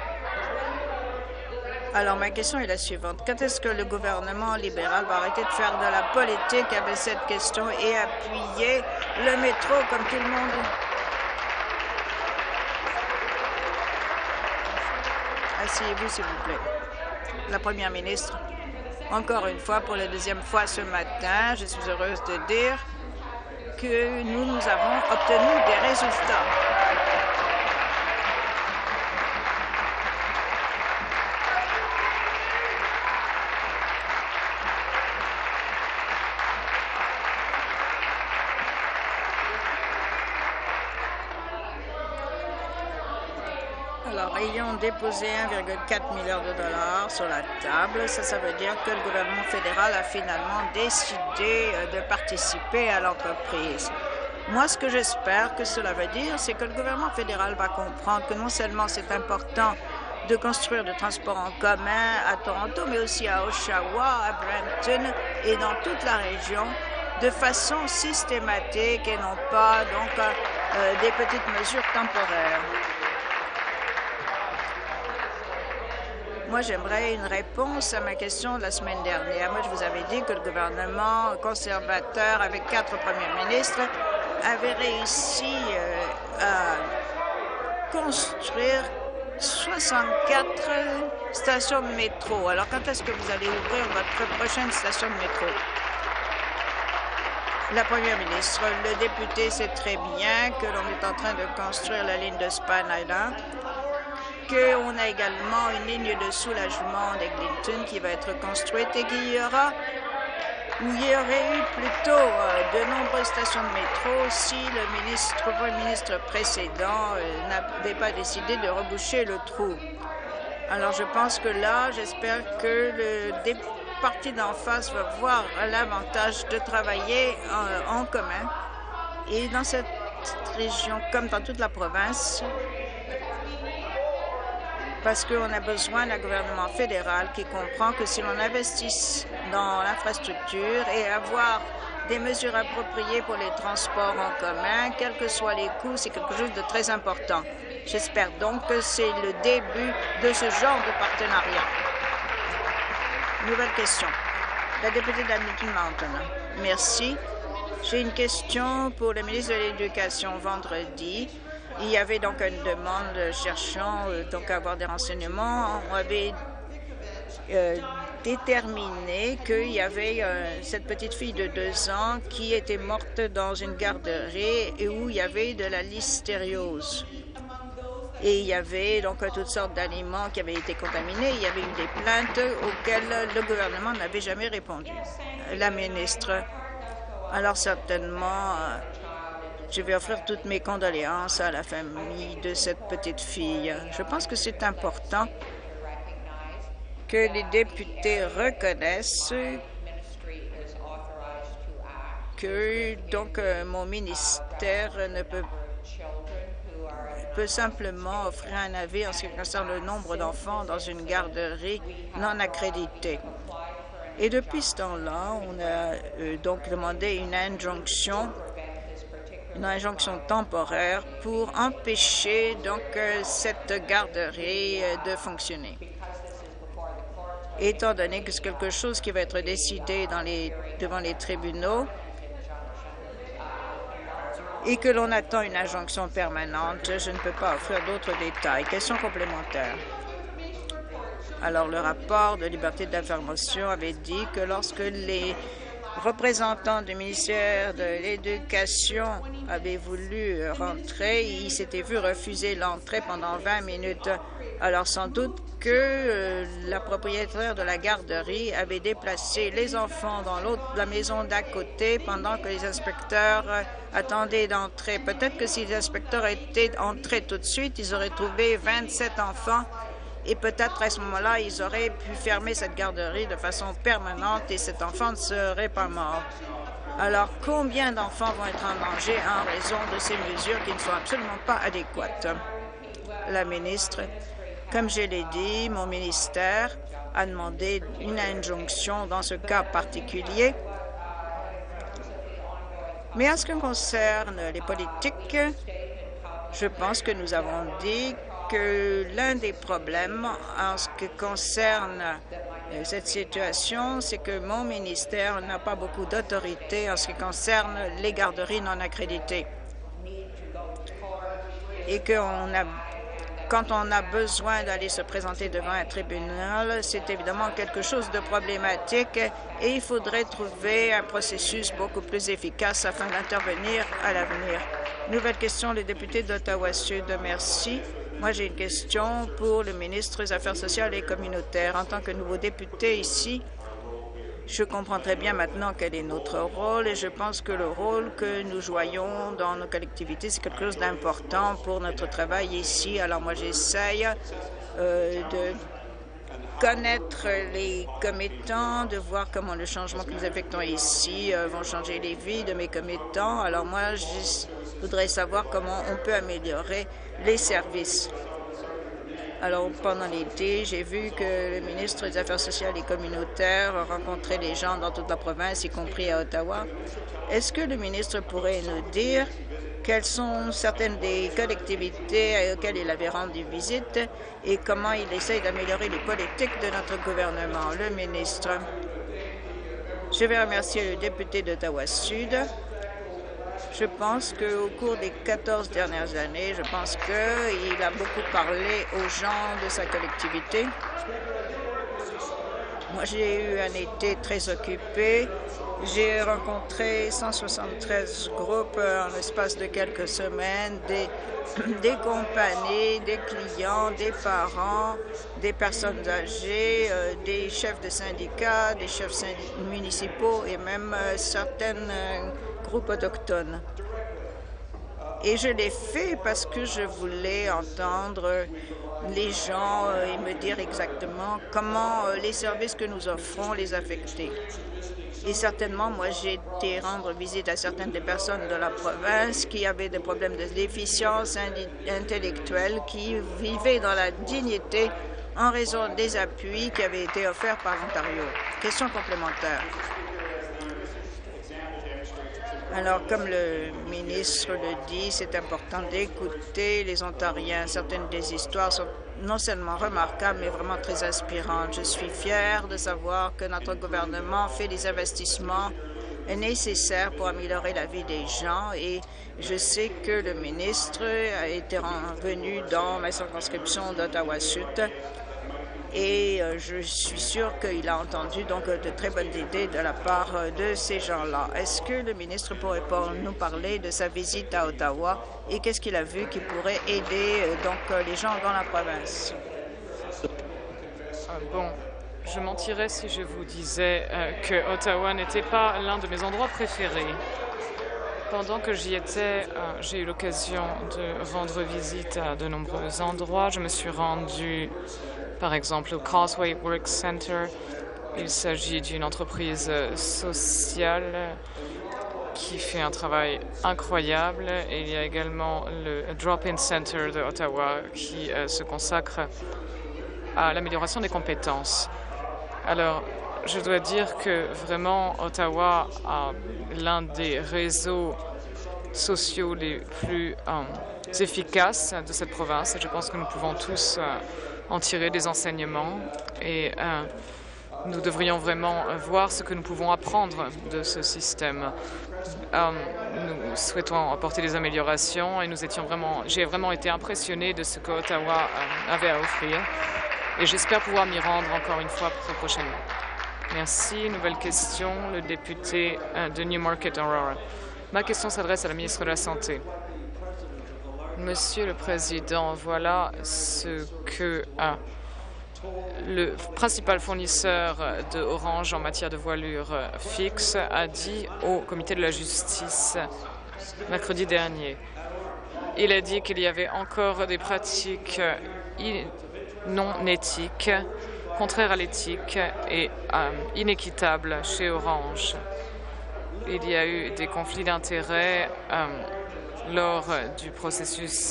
Alors, ma question est la suivante. Quand est-ce que le gouvernement libéral va arrêter de faire de la politique avec cette question et appuyer le métro comme tout le monde? Asseyez-vous, s'il vous plaît. La première ministre, encore une fois, pour la deuxième fois ce matin, je suis heureuse de dire que nous, nous avons obtenu des résultats. Alors, ayant déposé un virgule quatre milliard de dollars sur la table, ça, ça veut dire que le gouvernement fédéral a finalement décidé de participer à l'entreprise. Moi, ce que j'espère que cela veut dire, c'est que le gouvernement fédéral va comprendre que non seulement c'est important de construire des transports en commun à Toronto, mais aussi à Oshawa, à Brampton et dans toute la région, de façon systématique et non pas donc euh, des petites mesures temporaires. Moi, j'aimerais une réponse à ma question de la semaine dernière. Moi, je vous avais dit que le gouvernement conservateur, avec quatre premiers ministres, avait réussi euh, à construire soixante-quatre stations de métro. Alors, quand est-ce que vous allez ouvrir votre prochaine station de métro? La première ministre, le député sait très bien que l'on est en train de construire la ligne de Spine Island, qu'on a également une ligne de soulagement d'Eglinton qui va être construite et qu'il y aura, où il y aurait eu plutôt euh, de nombreuses stations de métro si le ministre, le premier ministre précédent euh, n'avait pas décidé de reboucher le trou. Alors je pense que là, j'espère que le parti d'en face va voir l'avantage de travailler en, en commun. Et dans cette région, comme dans toute la province, parce qu'on a besoin d'un gouvernement fédéral qui comprend que si l'on investit dans l'infrastructure et avoir des mesures appropriées pour les transports en commun, quels que soient les coûts, c'est quelque chose de très important. J'espère donc que c'est le début de ce genre de partenariat. Nouvelle question. La députée d'Hamilton Mountain. Merci. J'ai une question pour le ministre de l'Éducation. Vendredi, il y avait donc une demande cherchant euh, donc à avoir des renseignements. On avait euh, déterminé qu'il y avait euh, cette petite fille de deux ans qui était morte dans une garderie et où il y avait de la listériose. Et il y avait donc toutes sortes d'aliments qui avaient été contaminés. Il y avait eu des plaintes auxquelles le gouvernement n'avait jamais répondu. La ministre, alors certainement, euh, je vais offrir toutes mes condoléances à la famille de cette petite fille. Je pense que c'est important que les députés reconnaissent que donc euh, mon ministère ne peut peut simplement offrir un avis en ce qui concerne le nombre d'enfants dans une garderie non accréditée. Et depuis ce temps-là, on a euh, donc demandé une injonction, une injonction temporaire pour empêcher donc euh, cette garderie euh, de fonctionner. Étant donné que c'est quelque chose qui va être décidé dans les, devant les tribunaux, et que l'on attend une injonction permanente, je ne peux pas offrir d'autres détails. Question complémentaire. Alors, le rapport de liberté d'information avait dit que lorsque les représentants du ministère de l'Éducation avaient voulu rentrer, ils s'étaient vu refuser l'entrée pendant vingt minutes. Alors, sans doute que euh, la propriétaire de la garderie avait déplacé les enfants dans l'autre, la maison d'à côté pendant que les inspecteurs euh, attendaient d'entrer. Peut-être que si les inspecteurs étaient entrés tout de suite, ils auraient trouvé vingt-sept enfants et peut-être à ce moment-là, ils auraient pu fermer cette garderie de façon permanente et cet enfant ne serait pas mort. Alors, combien d'enfants vont être en danger en raison de ces mesures qui ne sont absolument pas adéquates? La ministre. Comme je l'ai dit, mon ministère a demandé une injonction dans ce cas particulier. Mais en ce qui concerne les politiques, je pense que nous avons dit que l'un des problèmes en ce qui concerne cette situation, c'est que mon ministère n'a pas beaucoup d'autorité en ce qui concerne les garderies non accréditées et qu'on a quand on a besoin d'aller se présenter devant un tribunal, c'est évidemment quelque chose de problématique et il faudrait trouver un processus beaucoup plus efficace afin d'intervenir à l'avenir. Nouvelle question, le député d'Ottawa-Sud. Merci. Moi, j'ai une question pour le ministre des Affaires sociales et communautaires. En tant que nouveau député ici, je comprends très bien maintenant quel est notre rôle et je pense que le rôle que nous jouons dans nos collectivités, c'est quelque chose d'important pour notre travail ici. Alors moi, j'essaye euh, de connaître les commettants, de voir comment le changement que nous effectuons ici euh, vont changer les vies de mes commettants. Alors moi, je voudrais savoir comment on peut améliorer les services. Alors, pendant l'été, j'ai vu que le ministre des Affaires sociales et communautaires a rencontré les gens dans toute la province, y compris à Ottawa. Est-ce que le ministre pourrait nous dire quelles sont certaines des collectivités auxquelles il avait rendu visite et comment il essaye d'améliorer les politiques de notre gouvernement? Le ministre. Je vais remercier le député d'Ottawa-Sud. Je pense qu'au cours des quatorze dernières années, je pense qu'il a beaucoup parlé aux gens de sa collectivité. Moi, j'ai eu un été très occupé. J'ai rencontré cent soixante-treize groupes en l'espace de quelques semaines, des, des compagnies, des clients, des parents, des personnes âgées, euh, des chefs de syndicats, des chefs syndi- municipaux et même euh, certaines euh, groupes autochtones. Et je l'ai fait parce que je voulais entendre les gens euh, et me dire exactement comment euh, les services que nous offrons les affectaient. Et certainement, moi, j'ai été rendre visite à certaines des personnes de la province qui avaient des problèmes de déficience intellectuelle, qui vivaient dans la dignité en raison des appuis qui avaient été offerts par l'Ontario. Question complémentaire. Alors, comme le ministre le dit, c'est important d'écouter les Ontariens. Certaines des histoires sont non seulement remarquables, mais vraiment très inspirantes. Je suis fière de savoir que notre gouvernement fait des investissements nécessaires pour améliorer la vie des gens et je sais que le ministre a été venu dans ma circonscription d'Ottawa-Sud et je suis sûre qu'il a entendu donc de très bonnes idées de la part de ces gens-là. Est-ce que le ministre pourrait nous parler de sa visite à Ottawa et qu'est-ce qu'il a vu qui pourrait aider donc les gens dans la province? Ah, bon, je mentirais si je vous disais euh, que Ottawa n'était pas l'un de mes endroits préférés. Pendant que j'y étais, euh, j'ai eu l'occasion de rendre visite à de nombreux endroits. Je me suis rendue par exemple au Causeway Work Center. Il s'agit d'une entreprise sociale qui fait un travail incroyable. Et il y a également le Drop-In Center de Ottawa qui euh, se consacre à l'amélioration des compétences. Alors, je dois dire que vraiment Ottawa a l'un des réseaux sociaux les plus euh, efficaces de cette province. Et je pense que nous pouvons tous euh, en tirer des enseignements et euh, nous devrions vraiment voir ce que nous pouvons apprendre de ce système. Euh, nous souhaitons apporter des améliorations et nous étions vraiment, j'ai vraiment été impressionnée de ce que Ottawa euh, avait à offrir et j'espère pouvoir m'y rendre encore une fois très prochainement. Merci. Nouvelle question, le député euh, de Newmarket-Aurora. Ma question s'adresse à la ministre de la Santé. Monsieur le Président, voilà ce que euh, le principal fournisseur de Orange en matière de voilure fixe a dit au Comité de la justice mercredi dernier. Il a dit qu'il y avait encore des pratiques non éthiques, contraires à l'éthique et euh, inéquitables chez Orange. Il y a eu des conflits d'intérêts euh, lors du processus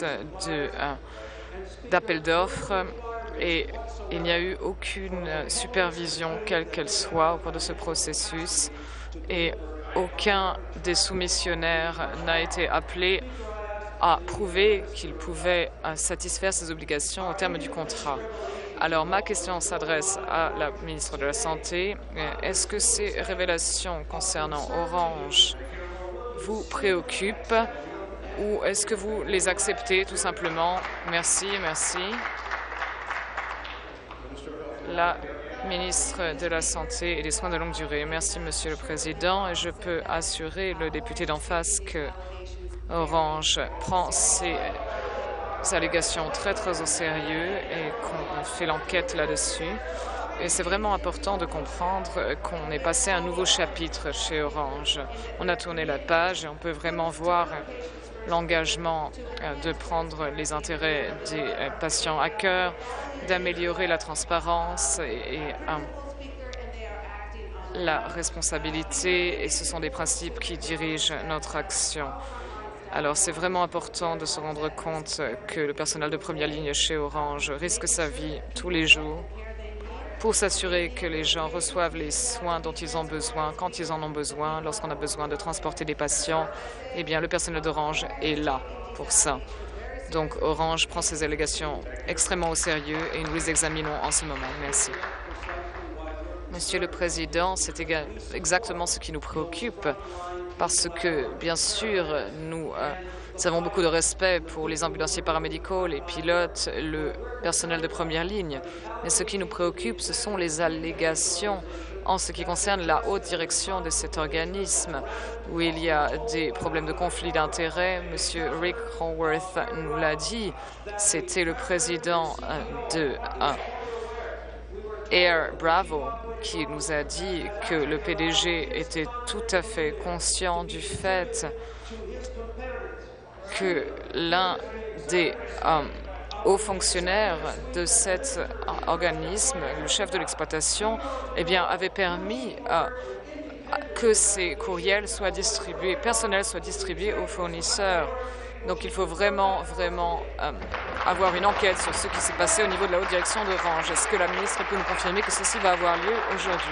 d'appel d'offres et il n'y a eu aucune supervision, quelle qu'elle soit, au cours de ce processus et aucun des soumissionnaires n'a été appelé à prouver qu'il pouvait satisfaire ses obligations au terme du contrat. Alors, ma question s'adresse à la ministre de la Santé. Est-ce que ces révélations concernant Orange vous préoccupent ou est-ce que vous les acceptez tout simplement? Merci, merci. La ministre de la Santé et des Soins de longue durée. Merci, Monsieur le Président. Je peux assurer le député d'en face que Orange prend ces allégations très, très au sérieux et qu'on fait l'enquête là-dessus. Et c'est vraiment important de comprendre qu'on est passé à un nouveau chapitre chez Orange. On a tourné la page et on peut vraiment voir l'engagement de prendre les intérêts des patients à cœur, d'améliorer la transparence et, et euh, la responsabilité. Et ce sont des principes qui dirigent notre action. Alors, c'est vraiment important de se rendre compte que le personnel de première ligne chez Orange risque sa vie tous les jours pour s'assurer que les gens reçoivent les soins dont ils ont besoin, quand ils en ont besoin. Lorsqu'on a besoin de transporter des patients, eh bien, le personnel d'Orange est là pour ça. Donc, Orange prend ces allégations extrêmement au sérieux et nous les examinons en ce moment. Merci. Monsieur le Président, c'est exactement ce qui nous préoccupe parce que, bien sûr, nous euh, avons beaucoup de respect pour les ambulanciers paramédicaux, les pilotes, le personnel de première ligne. Mais ce qui nous préoccupe, ce sont les allégations en ce qui concerne la haute direction de cet organisme, où il y a des problèmes de conflit d'intérêts. Monsieur Rick Haworth nous l'a dit. C'était le président de euh, Air Bravo qui nous a dit que le P D G était tout à fait conscient du fait que l'un des euh, hauts fonctionnaires de cet organisme, le chef de l'exploitation, eh bien, avait permis euh, que ces courriels soient distribués, personnels soient distribués aux fournisseurs. Donc, il faut vraiment, vraiment euh, avoir une enquête sur ce qui s'est passé au niveau de la haute direction d'Orange. Est-ce que la ministre peut nous confirmer que ceci va avoir lieu aujourd'hui?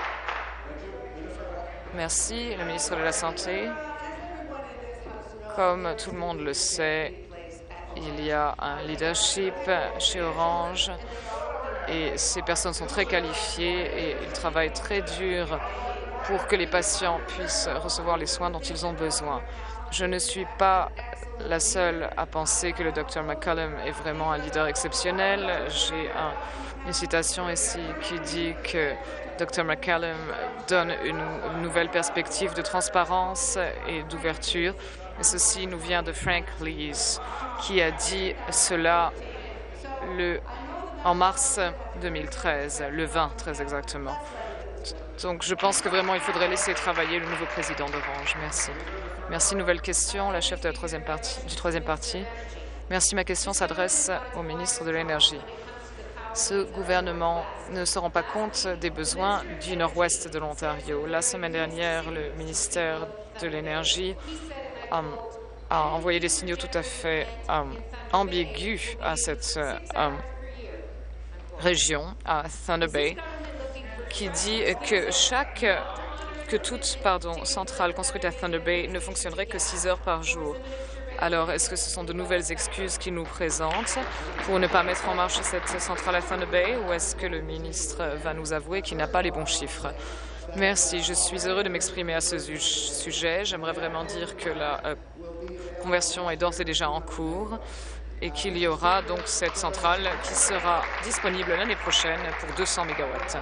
Merci, le ministre de la Santé. Comme tout le monde le sait, il y a un leadership chez Orange et ces personnes sont très qualifiées et ils travaillent très dur pour que les patients puissent recevoir les soins dont ils ont besoin. Je ne suis pas la seule à penser que le docteur McCallum est vraiment un leader exceptionnel. J'ai un, une citation ici qui dit que docteur McCallum donne une, une nouvelle perspective de transparence et d'ouverture. Et ceci nous vient de Frank Lees, qui a dit cela le, en mars deux mille treize, le vingt très exactement. Donc je pense que vraiment il faudrait laisser travailler le nouveau président d'Orange. Merci. Merci. Nouvelle question, la chef de la troisième partie, du troisième parti. Merci. Ma question s'adresse au ministre de l'Énergie. Ce gouvernement ne se rend pas compte des besoins du nord-ouest de l'Ontario. La semaine dernière, le ministère de l'Énergie um, a envoyé des signaux tout à fait um, ambigus à cette um, région, à Thunder Bay, qui dit que chaque que toute pardon, centrale construite à Thunder Bay ne fonctionnerait que six heures par jour. Alors, est-ce que ce sont de nouvelles excuses qu'il nous présente pour ne pas mettre en marche cette centrale à Thunder Bay, ou est-ce que le ministre va nous avouer qu'il n'a pas les bons chiffres? Merci. Je suis heureux de m'exprimer à ce sujet. J'aimerais vraiment dire que la euh, conversion est d'ores et déjà en cours et qu'il y aura donc cette centrale qui sera disponible l'année prochaine pour deux cents mégawatts.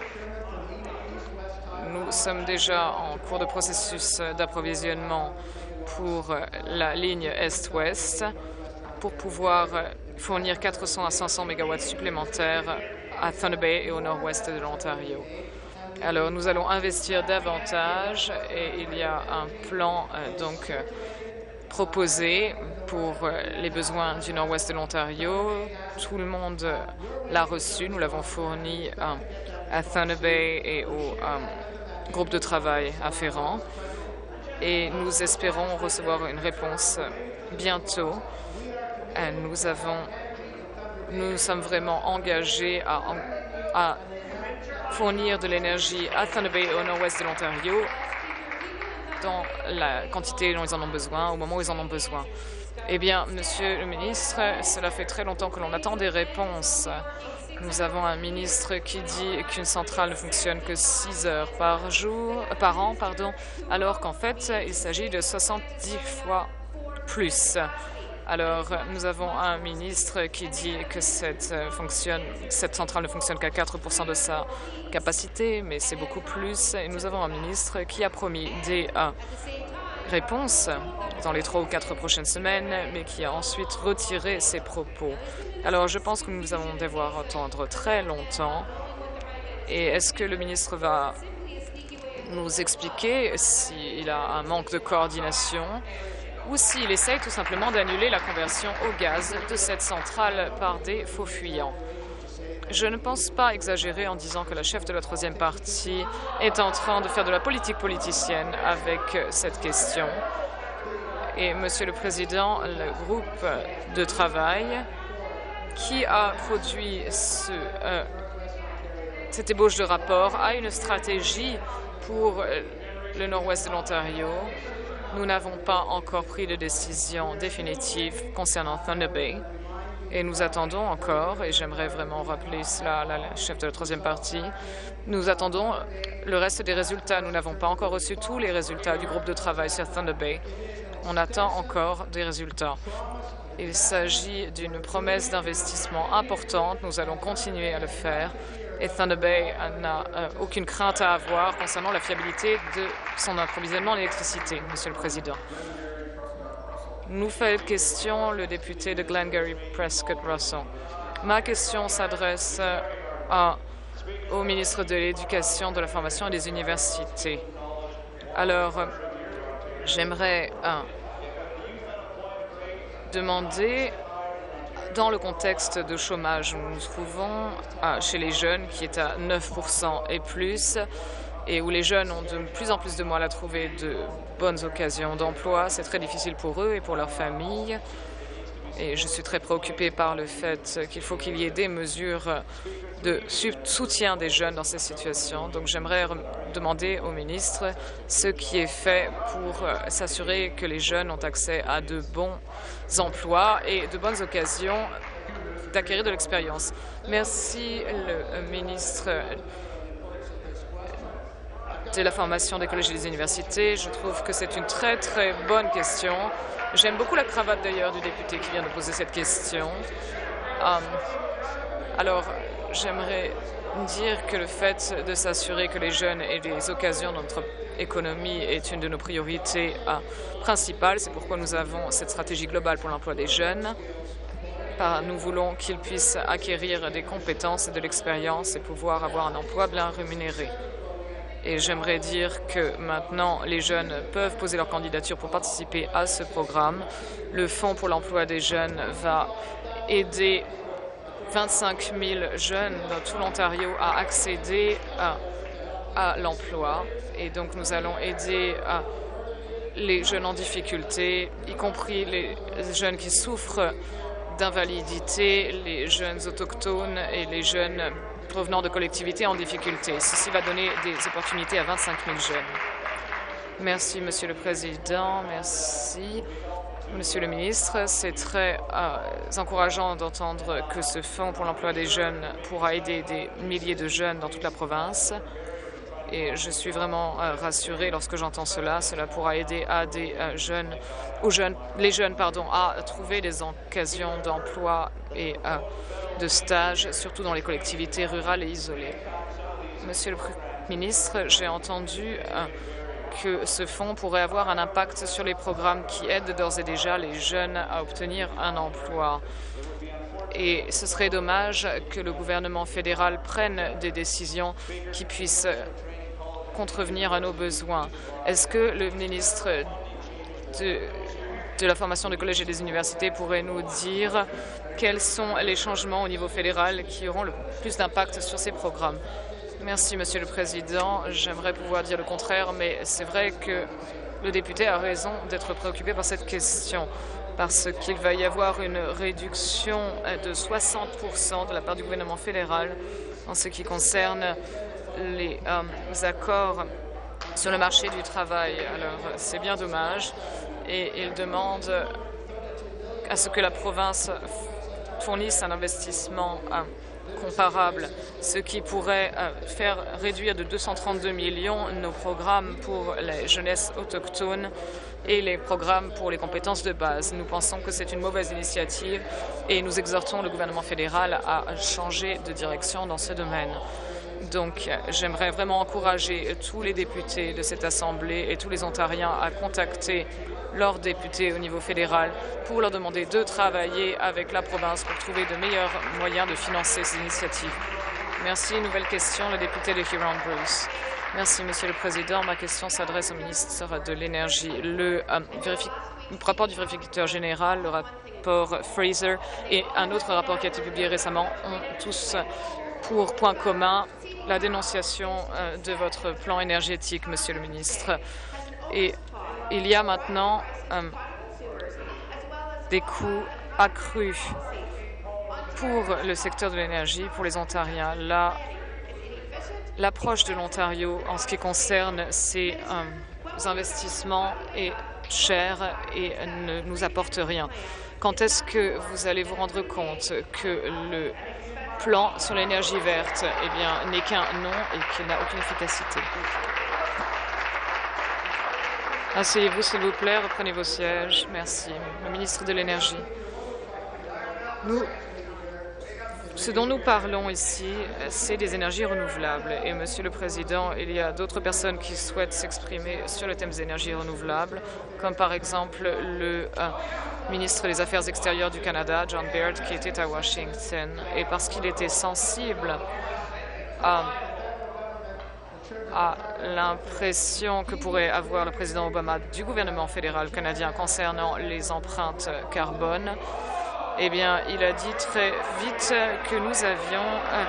Nous sommes déjà en cours de processus d'approvisionnement pour la ligne Est-Ouest pour pouvoir fournir quatre cents à cinq cents mégawatts supplémentaires à Thunder Bay et au nord-ouest de l'Ontario. Alors, nous allons investir davantage et il y a un plan euh, donc euh, proposé pour euh, les besoins du nord-ouest de l'Ontario. Tout le monde euh, l'a reçu. Nous l'avons fourni euh, à Thunder Bay et au euh, groupe de travail afférent. Et nous espérons recevoir une réponse bientôt. Et nous avons, nous sommes vraiment engagés à, à fournir de l'énergie à Thunder Bay et au nord-ouest de l'Ontario dans la quantité dont ils en ont besoin, au moment où ils en ont besoin. Eh bien, Monsieur le ministre, cela fait très longtemps que l'on attend des réponses. Nous avons un ministre qui dit qu'une centrale ne fonctionne que six heures par jour, par an, pardon, alors qu'en fait, il s'agit de soixante-dix fois plus. Alors, nous avons un ministre qui dit que cette, euh, fonctionne, cette centrale ne fonctionne qu'à quatre pour cent de sa capacité, mais c'est beaucoup plus. Et nous avons un ministre qui a promis des euh, réponses dans les trois ou quatre prochaines semaines, mais qui a ensuite retiré ses propos. Alors, je pense que nous allons devoir attendre très longtemps. Et est-ce que le ministre va nous expliquer s'il a un manque de coordination ou s'il essaye tout simplement d'annuler la conversion au gaz de cette centrale par des faux fuyants? Je ne pense pas exagérer en disant que la chef de la troisième partie est en train de faire de la politique politicienne avec cette question. Et, Monsieur le Président, le groupe de travail qui a produit ce, euh, cette ébauche de rapport a une stratégie pour le nord-ouest de l'Ontario. Nous n'avons pas encore pris de décision définitive concernant Thunder Bay et nous attendons encore, et j'aimerais vraiment rappeler cela à la chef de la troisième partie, nous attendons le reste des résultats. Nous n'avons pas encore reçu tous les résultats du groupe de travail sur Thunder Bay. On attend encore des résultats. Il s'agit d'une promesse d'investissement importante. Nous allons continuer à le faire. Et Thunder Bay n'a euh, aucune crainte à avoir concernant la fiabilité de son approvisionnement en électricité, Monsieur le Président. Nouvelle question, le député de Glengarry Prescott Russell. Ma question s'adresse à, au ministre de l'Éducation, de la Formation et des Universités. Alors, j'aimerais euh, demander, dans le contexte de chômage où nous nous trouvons euh, chez les jeunes, qui est à neuf pour cent et plus, et où les jeunes ont de plus en plus de mal à trouver de bonnes occasions d'emploi, c'est très difficile pour eux et pour leurs familles. Et je suis très préoccupée par le fait qu'il faut qu'il y ait des mesures de soutien des jeunes dans ces situations. Donc j'aimerais demander au ministre ce qui est fait pour s'assurer que les jeunes ont accès à de bons emplois et de bonnes occasions d'acquérir de l'expérience. Merci, le ministre de la formation des collèges et des universités. Je trouve que c'est une très, très bonne question. J'aime beaucoup la cravate, d'ailleurs, du député qui vient de poser cette question. Um, alors, j'aimerais dire que le fait de s'assurer que les jeunes aient des occasions dans notre économie est une de nos priorités uh, principales. C'est pourquoi nous avons cette stratégie globale pour l'emploi des jeunes. Par, nous voulons qu'ils puissent acquérir des compétences et de l'expérience et pouvoir avoir un emploi bien rémunéré. Et j'aimerais dire que maintenant, les jeunes peuvent poser leur candidature pour participer à ce programme. Le Fonds pour l'emploi des jeunes va aider vingt-cinq mille jeunes dans tout l'Ontario à accéder à, à l'emploi. Et donc, nous allons aider à les jeunes en difficulté, y compris les jeunes qui souffrent d'invalidité, les jeunes autochtones et les jeunes provenant de collectivités en difficulté. Ceci va donner des opportunités à vingt-cinq mille jeunes. Merci, Monsieur le Président. Merci, Monsieur le Ministre. C'est très euh, encourageant d'entendre que ce Fonds pour l'emploi des jeunes pourra aider des milliers de jeunes dans toute la province. Et je suis vraiment euh, rassurée lorsque j'entends cela. Cela pourra aider à des euh, jeunes, aux jeunes, les jeunes, pardon, à trouver des occasions d'emploi et euh, de stage, surtout dans les collectivités rurales et isolées. Monsieur le ministre, j'ai entendu euh, que ce fonds pourrait avoir un impact sur les programmes qui aident d'ores et déjà les jeunes à obtenir un emploi. Et ce serait dommage que le gouvernement fédéral prenne des décisions qui puissent contrevenir à nos besoins. Est-ce que le ministre de, de la formation des collèges et des universités pourrait nous dire quels sont les changements au niveau fédéral qui auront le plus d'impact sur ces programmes? Merci, Monsieur le Président. J'aimerais pouvoir dire le contraire, mais c'est vrai que le député a raison d'être préoccupé par cette question, parce qu'il va y avoir une réduction de soixante pour cent de la part du gouvernement fédéral en ce qui concerne les euh, accords sur le marché du travail. Alors, c'est bien dommage, et il demande à ce que la province fournisse un investissement euh, comparable, ce qui pourrait euh, faire réduire de deux cent trente-deux millions nos programmes pour les jeunesses autochtones et les programmes pour les compétences de base. Nous pensons que c'est une mauvaise initiative et nous exhortons le gouvernement fédéral à changer de direction dans ce domaine. Donc, j'aimerais vraiment encourager tous les députés de cette Assemblée et tous les Ontariens à contacter leurs députés au niveau fédéral pour leur demander de travailler avec la province pour trouver de meilleurs moyens de financer ces initiatives. Merci. Nouvelle question, le député de Huron-Bruce. Merci, Monsieur le Président. Ma question s'adresse au ministre de l'Énergie. Le, euh, le rapport du vérificateur général, le rapport Fraser et un autre rapport qui a été publié récemment ont tous pour point commun la dénonciation euh, de votre plan énergétique, Monsieur le ministre. Et il y a maintenant euh, des coûts accrus pour le secteur de l'énergie, pour les Ontariens. Là, l'approche de l'Ontario en ce qui concerne ces euh, investissements est chère et ne nous apporte rien. Quand est-ce que vous allez vous rendre compte que le plan sur l'énergie verte eh bien, n'est qu'un nom et qu'il n'a aucune efficacité? Asseyez-vous, s'il vous plaît, reprenez vos sièges. Merci. Le ministre de l'Énergie. Nous, ce dont nous parlons ici, c'est des énergies renouvelables. Et, Monsieur le Président, il y a d'autres personnes qui souhaitent s'exprimer sur le thème des énergies renouvelables, comme par exemple le euh, ministre des Affaires extérieures du Canada, John Baird, qui était à Washington. Et parce qu'il était sensible à à l'impression que pourrait avoir le président Obama du gouvernement fédéral canadien concernant les empreintes carbone, eh bien, il a dit très vite que nous avions, euh,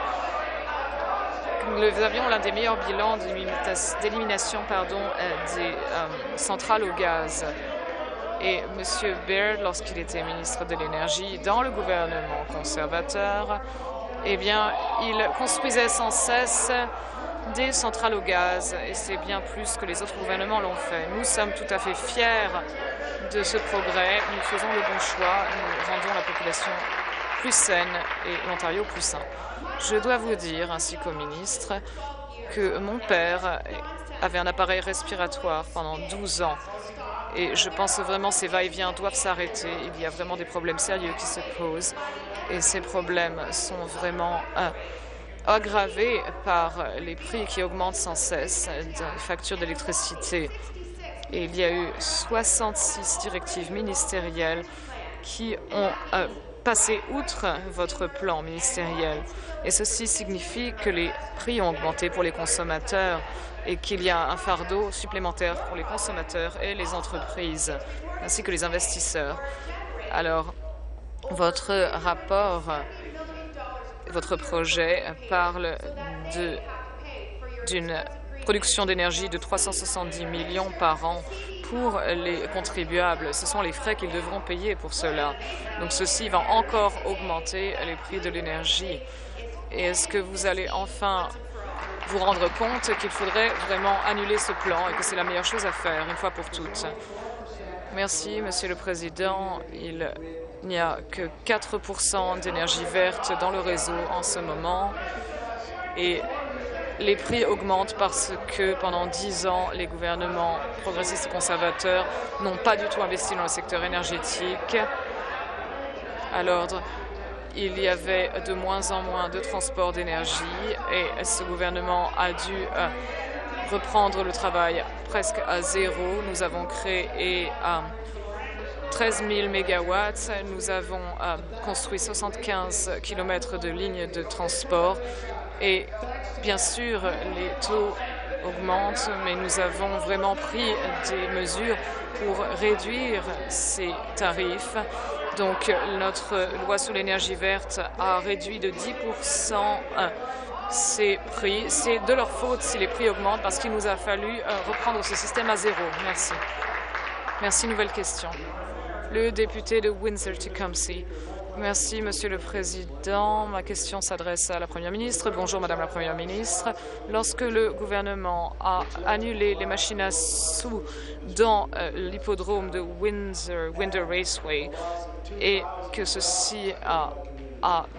nous avions l'un des meilleurs bilans d'élimination pardon, euh, des euh, centrales au gaz. Et M. Baird, lorsqu'il était ministre de l'Énergie dans le gouvernement conservateur, eh bien, il construisait sans cesse des centrales au gaz, et c'est bien plus que les autres gouvernements l'ont fait. Nous sommes tout à fait fiers de ce progrès. Nous faisons le bon choix. Nous rendons la population plus saine et l'Ontario plus sain. Je dois vous dire, ainsi qu'au ministre, que mon père avait un appareil respiratoire pendant douze ans. Et je pense vraiment que ces va-et-vient doivent s'arrêter. Il y a vraiment des problèmes sérieux qui se posent. Et ces problèmes sont vraiment euh, aggravés par les prix qui augmentent sans cesse des factures d'électricité. Et il y a eu soixante-six directives ministérielles qui ont euh, passé outre votre plan ministériel. Et ceci signifie que les prix ont augmenté pour les consommateurs et qu'il y a un fardeau supplémentaire pour les consommateurs et les entreprises, ainsi que les investisseurs. Alors, votre rapport, votre projet parle d'une production d'énergie de trois cent soixante-dix millions par an pour les contribuables. Ce sont les frais qu'ils devront payer pour cela. Donc, ceci va encore augmenter les prix de l'énergie. Et est-ce que vous allez enfin vous rendre compte qu'il faudrait vraiment annuler ce plan et que c'est la meilleure chose à faire, une fois pour toutes? Merci, Monsieur le Président. Il n'y a que quatre pour cent d'énergie verte dans le réseau en ce moment. Et les prix augmentent parce que pendant dix ans, les gouvernements progressistes et conservateurs n'ont pas du tout investi dans le secteur énergétique. À l'ordre, il y avait de moins en moins de transport d'énergie et ce gouvernement a dû euh, reprendre le travail presque à zéro. Nous avons créé euh, treize mille mégawatts. Nous avons euh, construit soixante-quinze kilomètres de lignes de transport. Et bien sûr, les taux augmentent, mais nous avons vraiment pris des mesures pour réduire ces tarifs. Donc, notre loi sur l'énergie verte a réduit de dix pour cent ces prix. C'est de leur faute si les prix augmentent parce qu'il nous a fallu reprendre ce système à zéro. Merci. Merci. Nouvelle question. Le député de Windsor-Tecumseh. Merci, Monsieur le Président. Ma question s'adresse à la Première ministre. Bonjour, Madame la Première ministre. Lorsque le gouvernement a annulé les machines à sous dans euh, l'hippodrome de Windsor, Windsor Raceway, et que ceci a, a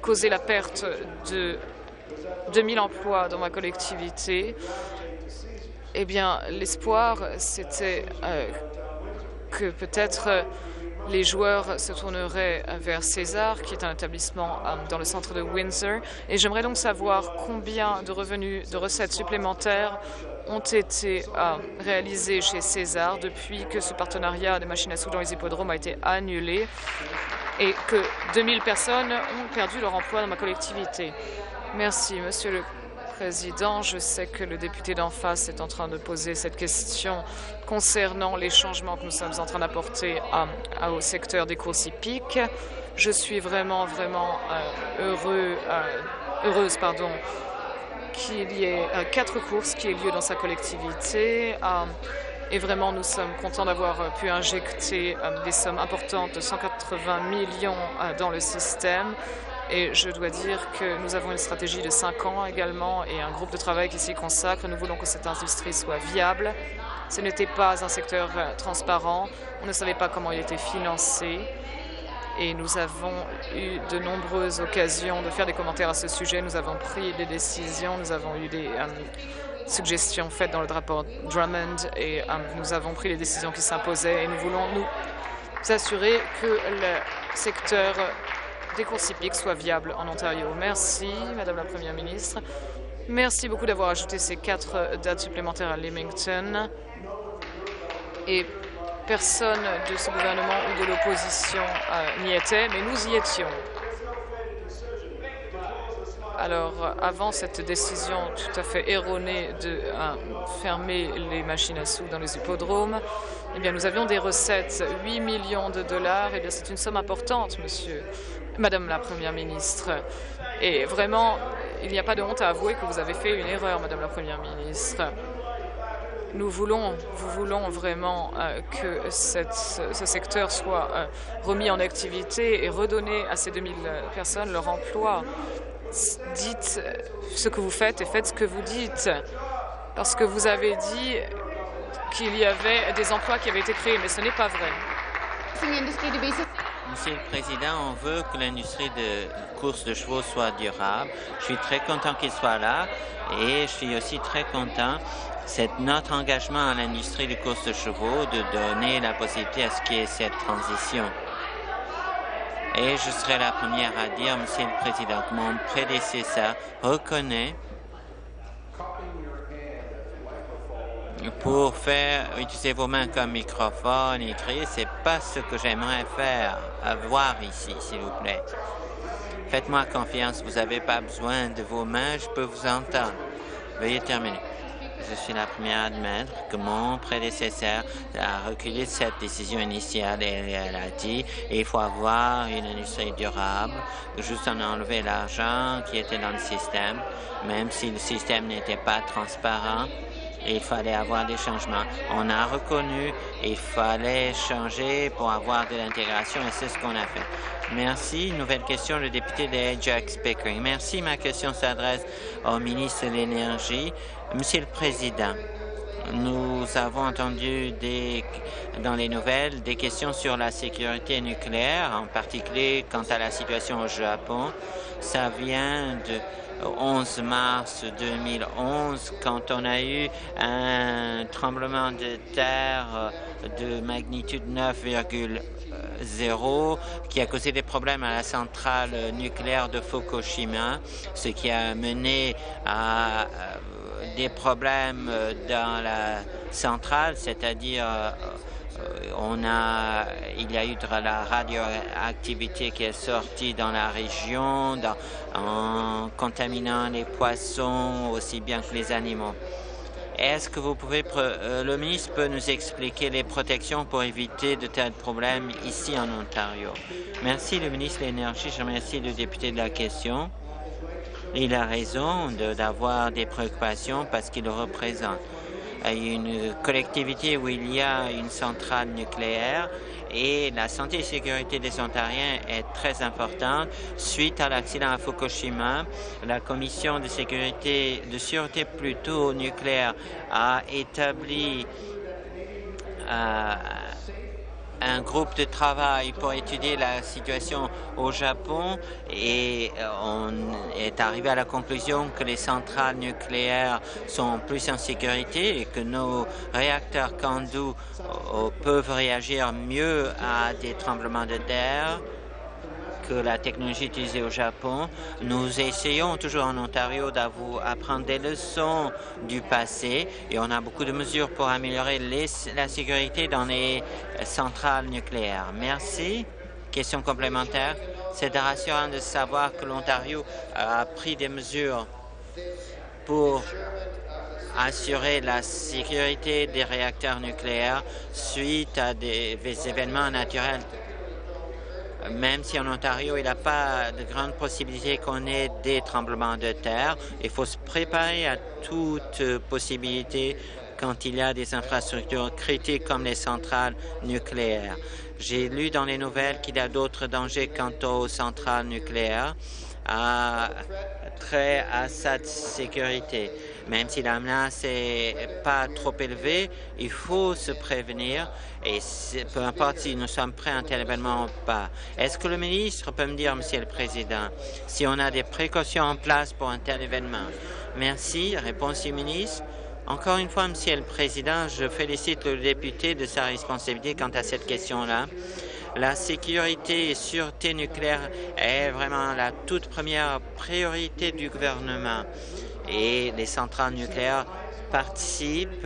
causé la perte de deux mille emplois dans ma collectivité, eh bien, l'espoir, c'était euh, que peut-être euh, les joueurs se tourneraient vers César, qui est un établissement euh, dans le centre de Windsor. Et j'aimerais donc savoir combien de revenus, de recettes supplémentaires ont été euh, réalisés chez César depuis que ce partenariat des machines à sous dans les hippodromes a été annulé et que deux mille personnes ont perdu leur emploi dans ma collectivité. Merci, Monsieur le Président. Je sais que le député d'en face est en train de poser cette question concernant les changements que nous sommes en train d'apporter au secteur des courses hippiques. Je suis vraiment, vraiment euh, heureux, euh, heureuse pardon, qu'il y ait euh, quatre courses qui aient lieu dans sa collectivité. Euh, et vraiment, nous sommes contents d'avoir euh, pu injecter euh, des sommes importantes de cent quatre-vingts millions euh, dans le système. Et je dois dire que nous avons une stratégie de cinq ans également et un groupe de travail qui s'y consacre. Nous voulons que cette industrie soit viable. Ce n'était pas un secteur transparent. On ne savait pas comment il était financé. Et nous avons eu de nombreuses occasions de faire des commentaires à ce sujet. Nous avons pris des décisions. Nous avons eu des euh, suggestions faites dans le rapport Drummond et euh, nous avons pris les décisions qui s'imposaient. Et nous voulons nous assurer que le secteur des courses hippiques soit viable en Ontario. Merci, Madame la Première ministre. Merci beaucoup d'avoir ajouté ces quatre dates supplémentaires à Leamington. Et personne de ce gouvernement ou de l'opposition euh, n'y était, mais nous y étions. Alors, avant cette décision tout à fait erronée de euh, fermer les machines à sous dans les hippodromes, eh bien, nous avions des recettes, huit millions de dollars. Eh bien, c'est une somme importante, monsieur, Madame la Première ministre. Et vraiment, il n'y a pas de honte à avouer que vous avez fait une erreur, Madame la Première ministre. Nous voulons, vous voulons vraiment euh, que cette, ce secteur soit euh, remis en activité et redonner à ces deux mille personnes leur emploi. Dites ce que vous faites et faites ce que vous dites. Parce que vous avez dit qu'il y avait des emplois qui avaient été créés, mais ce n'est pas vrai. Monsieur le Président, on veut que l'industrie de course de chevaux soit durable. Je suis très content qu'il soit là et je suis aussi très content. C'est notre engagement à l'industrie de course de chevaux de donner la possibilité à ce qu'il y ait cette transition. Et je serai la première à dire, Monsieur le Président, que mon prédécesseur reconnaît pour faire utiliser vos mains comme microphone et crier, c'est pas ce que j'aimerais faire, avoir ici, s'il vous plaît. Faites-moi confiance, vous n'avez pas besoin de vos mains, je peux vous entendre. Veuillez terminer. Je suis la première à admettre que mon prédécesseur a reculé de cette décision initiale et elle a dit il faut avoir une industrie durable, juste en enlever l'argent qui était dans le système, même si le système n'était pas transparent. Il fallait avoir des changements. On a reconnu il fallait changer pour avoir de l'intégration et c'est ce qu'on a fait. Merci. Nouvelle question, le député de Ajax Pickering. Merci. Ma question s'adresse au ministre de l'Énergie. Monsieur le Président, nous avons entendu des, dans les nouvelles des questions sur la sécurité nucléaire, en particulier quant à la situation au Japon. Ça vient de onze mars deux mille onze, quand on a eu un tremblement de terre de magnitude neuf virgule zéro qui a causé des problèmes à la centrale nucléaire de Fukushima, ce qui a mené à des problèmes dans la centrale, c'est-à-dire on a, il y a eu de la radioactivité qui est sortie dans la région dans, en contaminant les poissons aussi bien que les animaux. Est-ce que vous pouvez, le ministre peut nous expliquer les protections pour éviter de tels problèmes ici en Ontario? Merci, le ministre de l'Énergie. Je remercie le député de la question. Il a raison d'avoir des préoccupations parce qu'il le représente. Une collectivité où il y a une centrale nucléaire et la santé et sécurité des Ontariens est très importante. Suite à l'accident à Fukushima, la Commission de sécurité, de sûreté plutôt nucléaire a établi euh, un groupe de travail pour étudier la situation au Japon et on est arrivé à la conclusion que les centrales nucléaires sont plus en sécurité et que nos réacteurs Candu peuvent réagir mieux à des tremblements de terre que la technologie utilisée au Japon. Nous essayons toujours en Ontario d'apprendre des leçons du passé et on a beaucoup de mesures pour améliorer les, la sécurité dans les centrales nucléaires. Merci. Question complémentaire. C'est rassurant de savoir que l'Ontario a pris des mesures pour assurer la sécurité des réacteurs nucléaires suite à des, des événements naturels. Même si en Ontario, il n'y a pas de grande possibilité qu'on ait des tremblements de terre, il faut se préparer à toute possibilité quand il y a des infrastructures critiques comme les centrales nucléaires. J'ai lu dans les nouvelles qu'il y a d'autres dangers quant aux centrales nucléaires à trait à sa sécurité. Même si la menace n'est pas trop élevée, il faut se prévenir et peu importe si nous sommes prêts à un tel événement ou pas. Est-ce que le ministre peut me dire, Monsieur le Président, si on a des précautions en place pour un tel événement? Merci. Réponse du ministre. Encore une fois, Monsieur le Président, je félicite le député de sa responsabilité quant à cette question-là. La sécurité et sûreté nucléaire est vraiment la toute première priorité du gouvernement. Et les centrales nucléaires participent.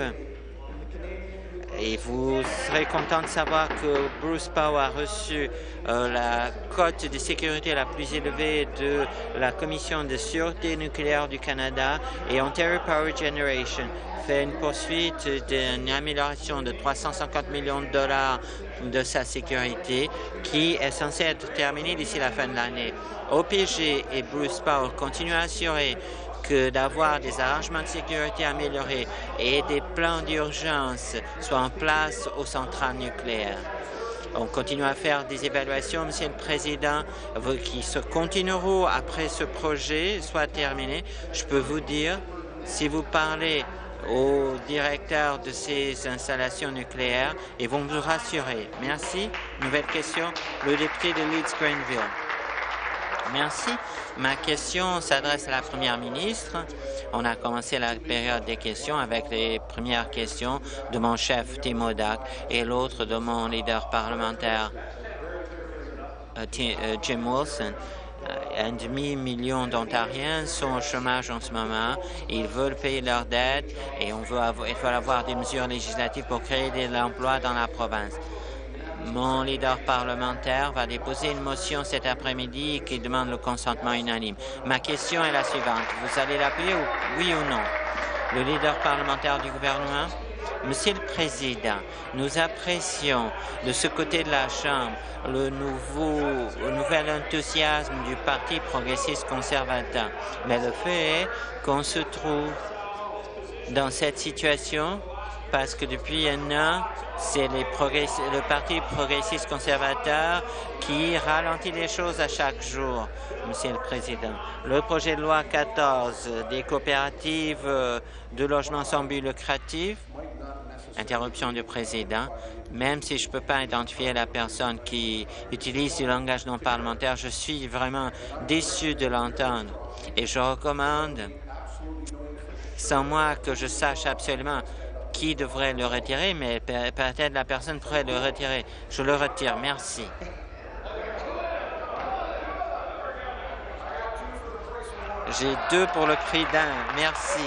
Et vous serez content de savoir que Bruce Power a reçu euh, la cote de sécurité la plus élevée de la Commission de sûreté nucléaire du Canada et Ontario Power Generation fait une poursuite d'une amélioration de trois cent cinquante millions de dollars de sa sécurité qui est censée être terminée d'ici la fin de l'année. O P G et Bruce Power continuent à assurer que d'avoir des arrangements de sécurité améliorés et des plans d'urgence soient en place aux centrales nucléaires. On continue à faire des évaluations, Monsieur le Président, qui se continueront après ce projet soit terminé. Je peux vous dire, si vous parlez au directeur de ces installations nucléaires, ils vont vous rassurer. Merci. Nouvelle question, le député de Leeds-Grenville. Merci. Ma question s'adresse à la Première ministre. On a commencé la période des questions avec les premières questions de mon chef Tim Hudak et l'autre de mon leader parlementaire euh, Jim Wilson. Un demi-million d'Ontariens sont au chômage en ce moment. Ils veulent payer leurs dettes et on veut avoir, il faut avoir des mesures législatives pour créer de l'emploi dans la province. Mon leader parlementaire va déposer une motion cet après-midi qui demande le consentement unanime. Ma question est la suivante. Vous allez l'appuyer, oui ou non? Le leader parlementaire du gouvernement? Monsieur le Président, nous apprécions de ce côté de la Chambre le, nouveau, le nouvel enthousiasme du Parti progressiste conservateur. Mais le fait est qu'on se trouve dans cette situation parce que depuis un an, c'est le Parti progressiste conservateur qui ralentit les choses à chaque jour, Monsieur le Président. Le projet de loi quatorze des coopératives de logement sans but lucratif, interruption du Président, même si je ne peux pas identifier la personne qui utilise du langage non parlementaire, je suis vraiment déçu de l'entendre. Et je recommande, sans moi que je sache absolument qui devrait le retirer, mais peut-être la personne pourrait le retirer. Je le retire. Merci. J'ai deux pour le prix d'un. Merci.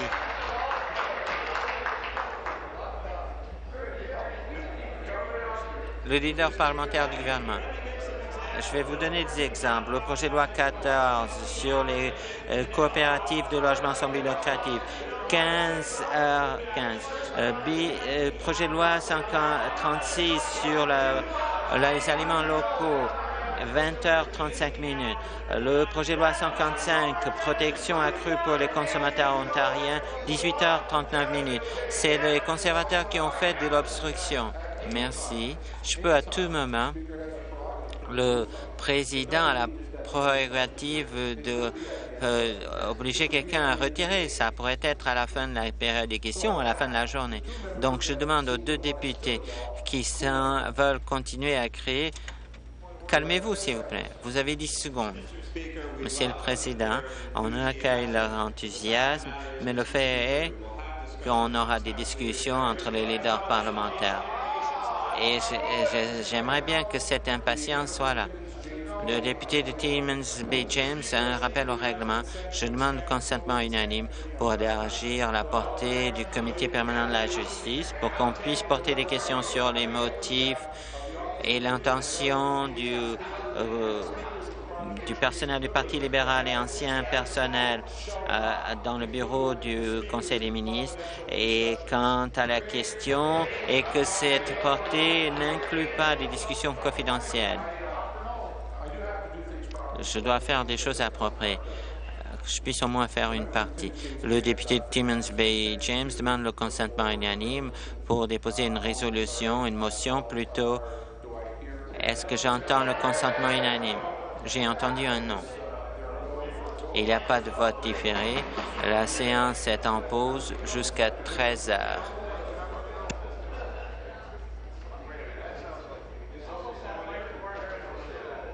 Le leader parlementaire du gouvernement. Je vais vous donner des exemples. Le projet de loi quatorze sur les euh, coopératives de logement sans but lucratif. quinze heures quinze. Euh, B, euh, projet de loi cent trente-six sur la, la, les aliments locaux. vingt heures trente-cinq minutes. Le projet de loi cent quarante-cinq, protection accrue pour les consommateurs ontariens, dix-huit heures trente-neuf minutes. C'est les conservateurs qui ont fait de l'obstruction. Merci. Je peux à tout moment. Le président a la prérogative de euh, obliger quelqu'un à retirer. Ça pourrait être à la fin de la période des questions, à la fin de la journée. Donc, je demande aux deux députés qui veulent continuer à crier, calmez-vous, s'il vous plaît. Vous avez dix secondes. Monsieur le Président, on accueille leur enthousiasme, mais le fait est qu'on aura des discussions entre les leaders parlementaires. Et j'aimerais bien que cette impatience soit là. Le député de Timmins Bay James a un rappel au règlement. Je demande le consentement unanime pour élargir la portée du Comité permanent de la justice pour qu'on puisse porter des questions sur les motifs et l'intention du, euh, du personnel du Parti libéral et ancien personnel euh, dans le bureau du Conseil des ministres et quant à la question et que cette portée n'inclut pas des discussions confidentielles. Je dois faire des choses appropriées. Que je puisse au moins faire une partie. Le député de Timmins Bay James demande le consentement unanime pour déposer une résolution, une motion plutôt. Est-ce que j'entends le consentement unanime? J'ai entendu un non. Il n'y a pas de vote différé. La séance est en pause jusqu'à treize heures.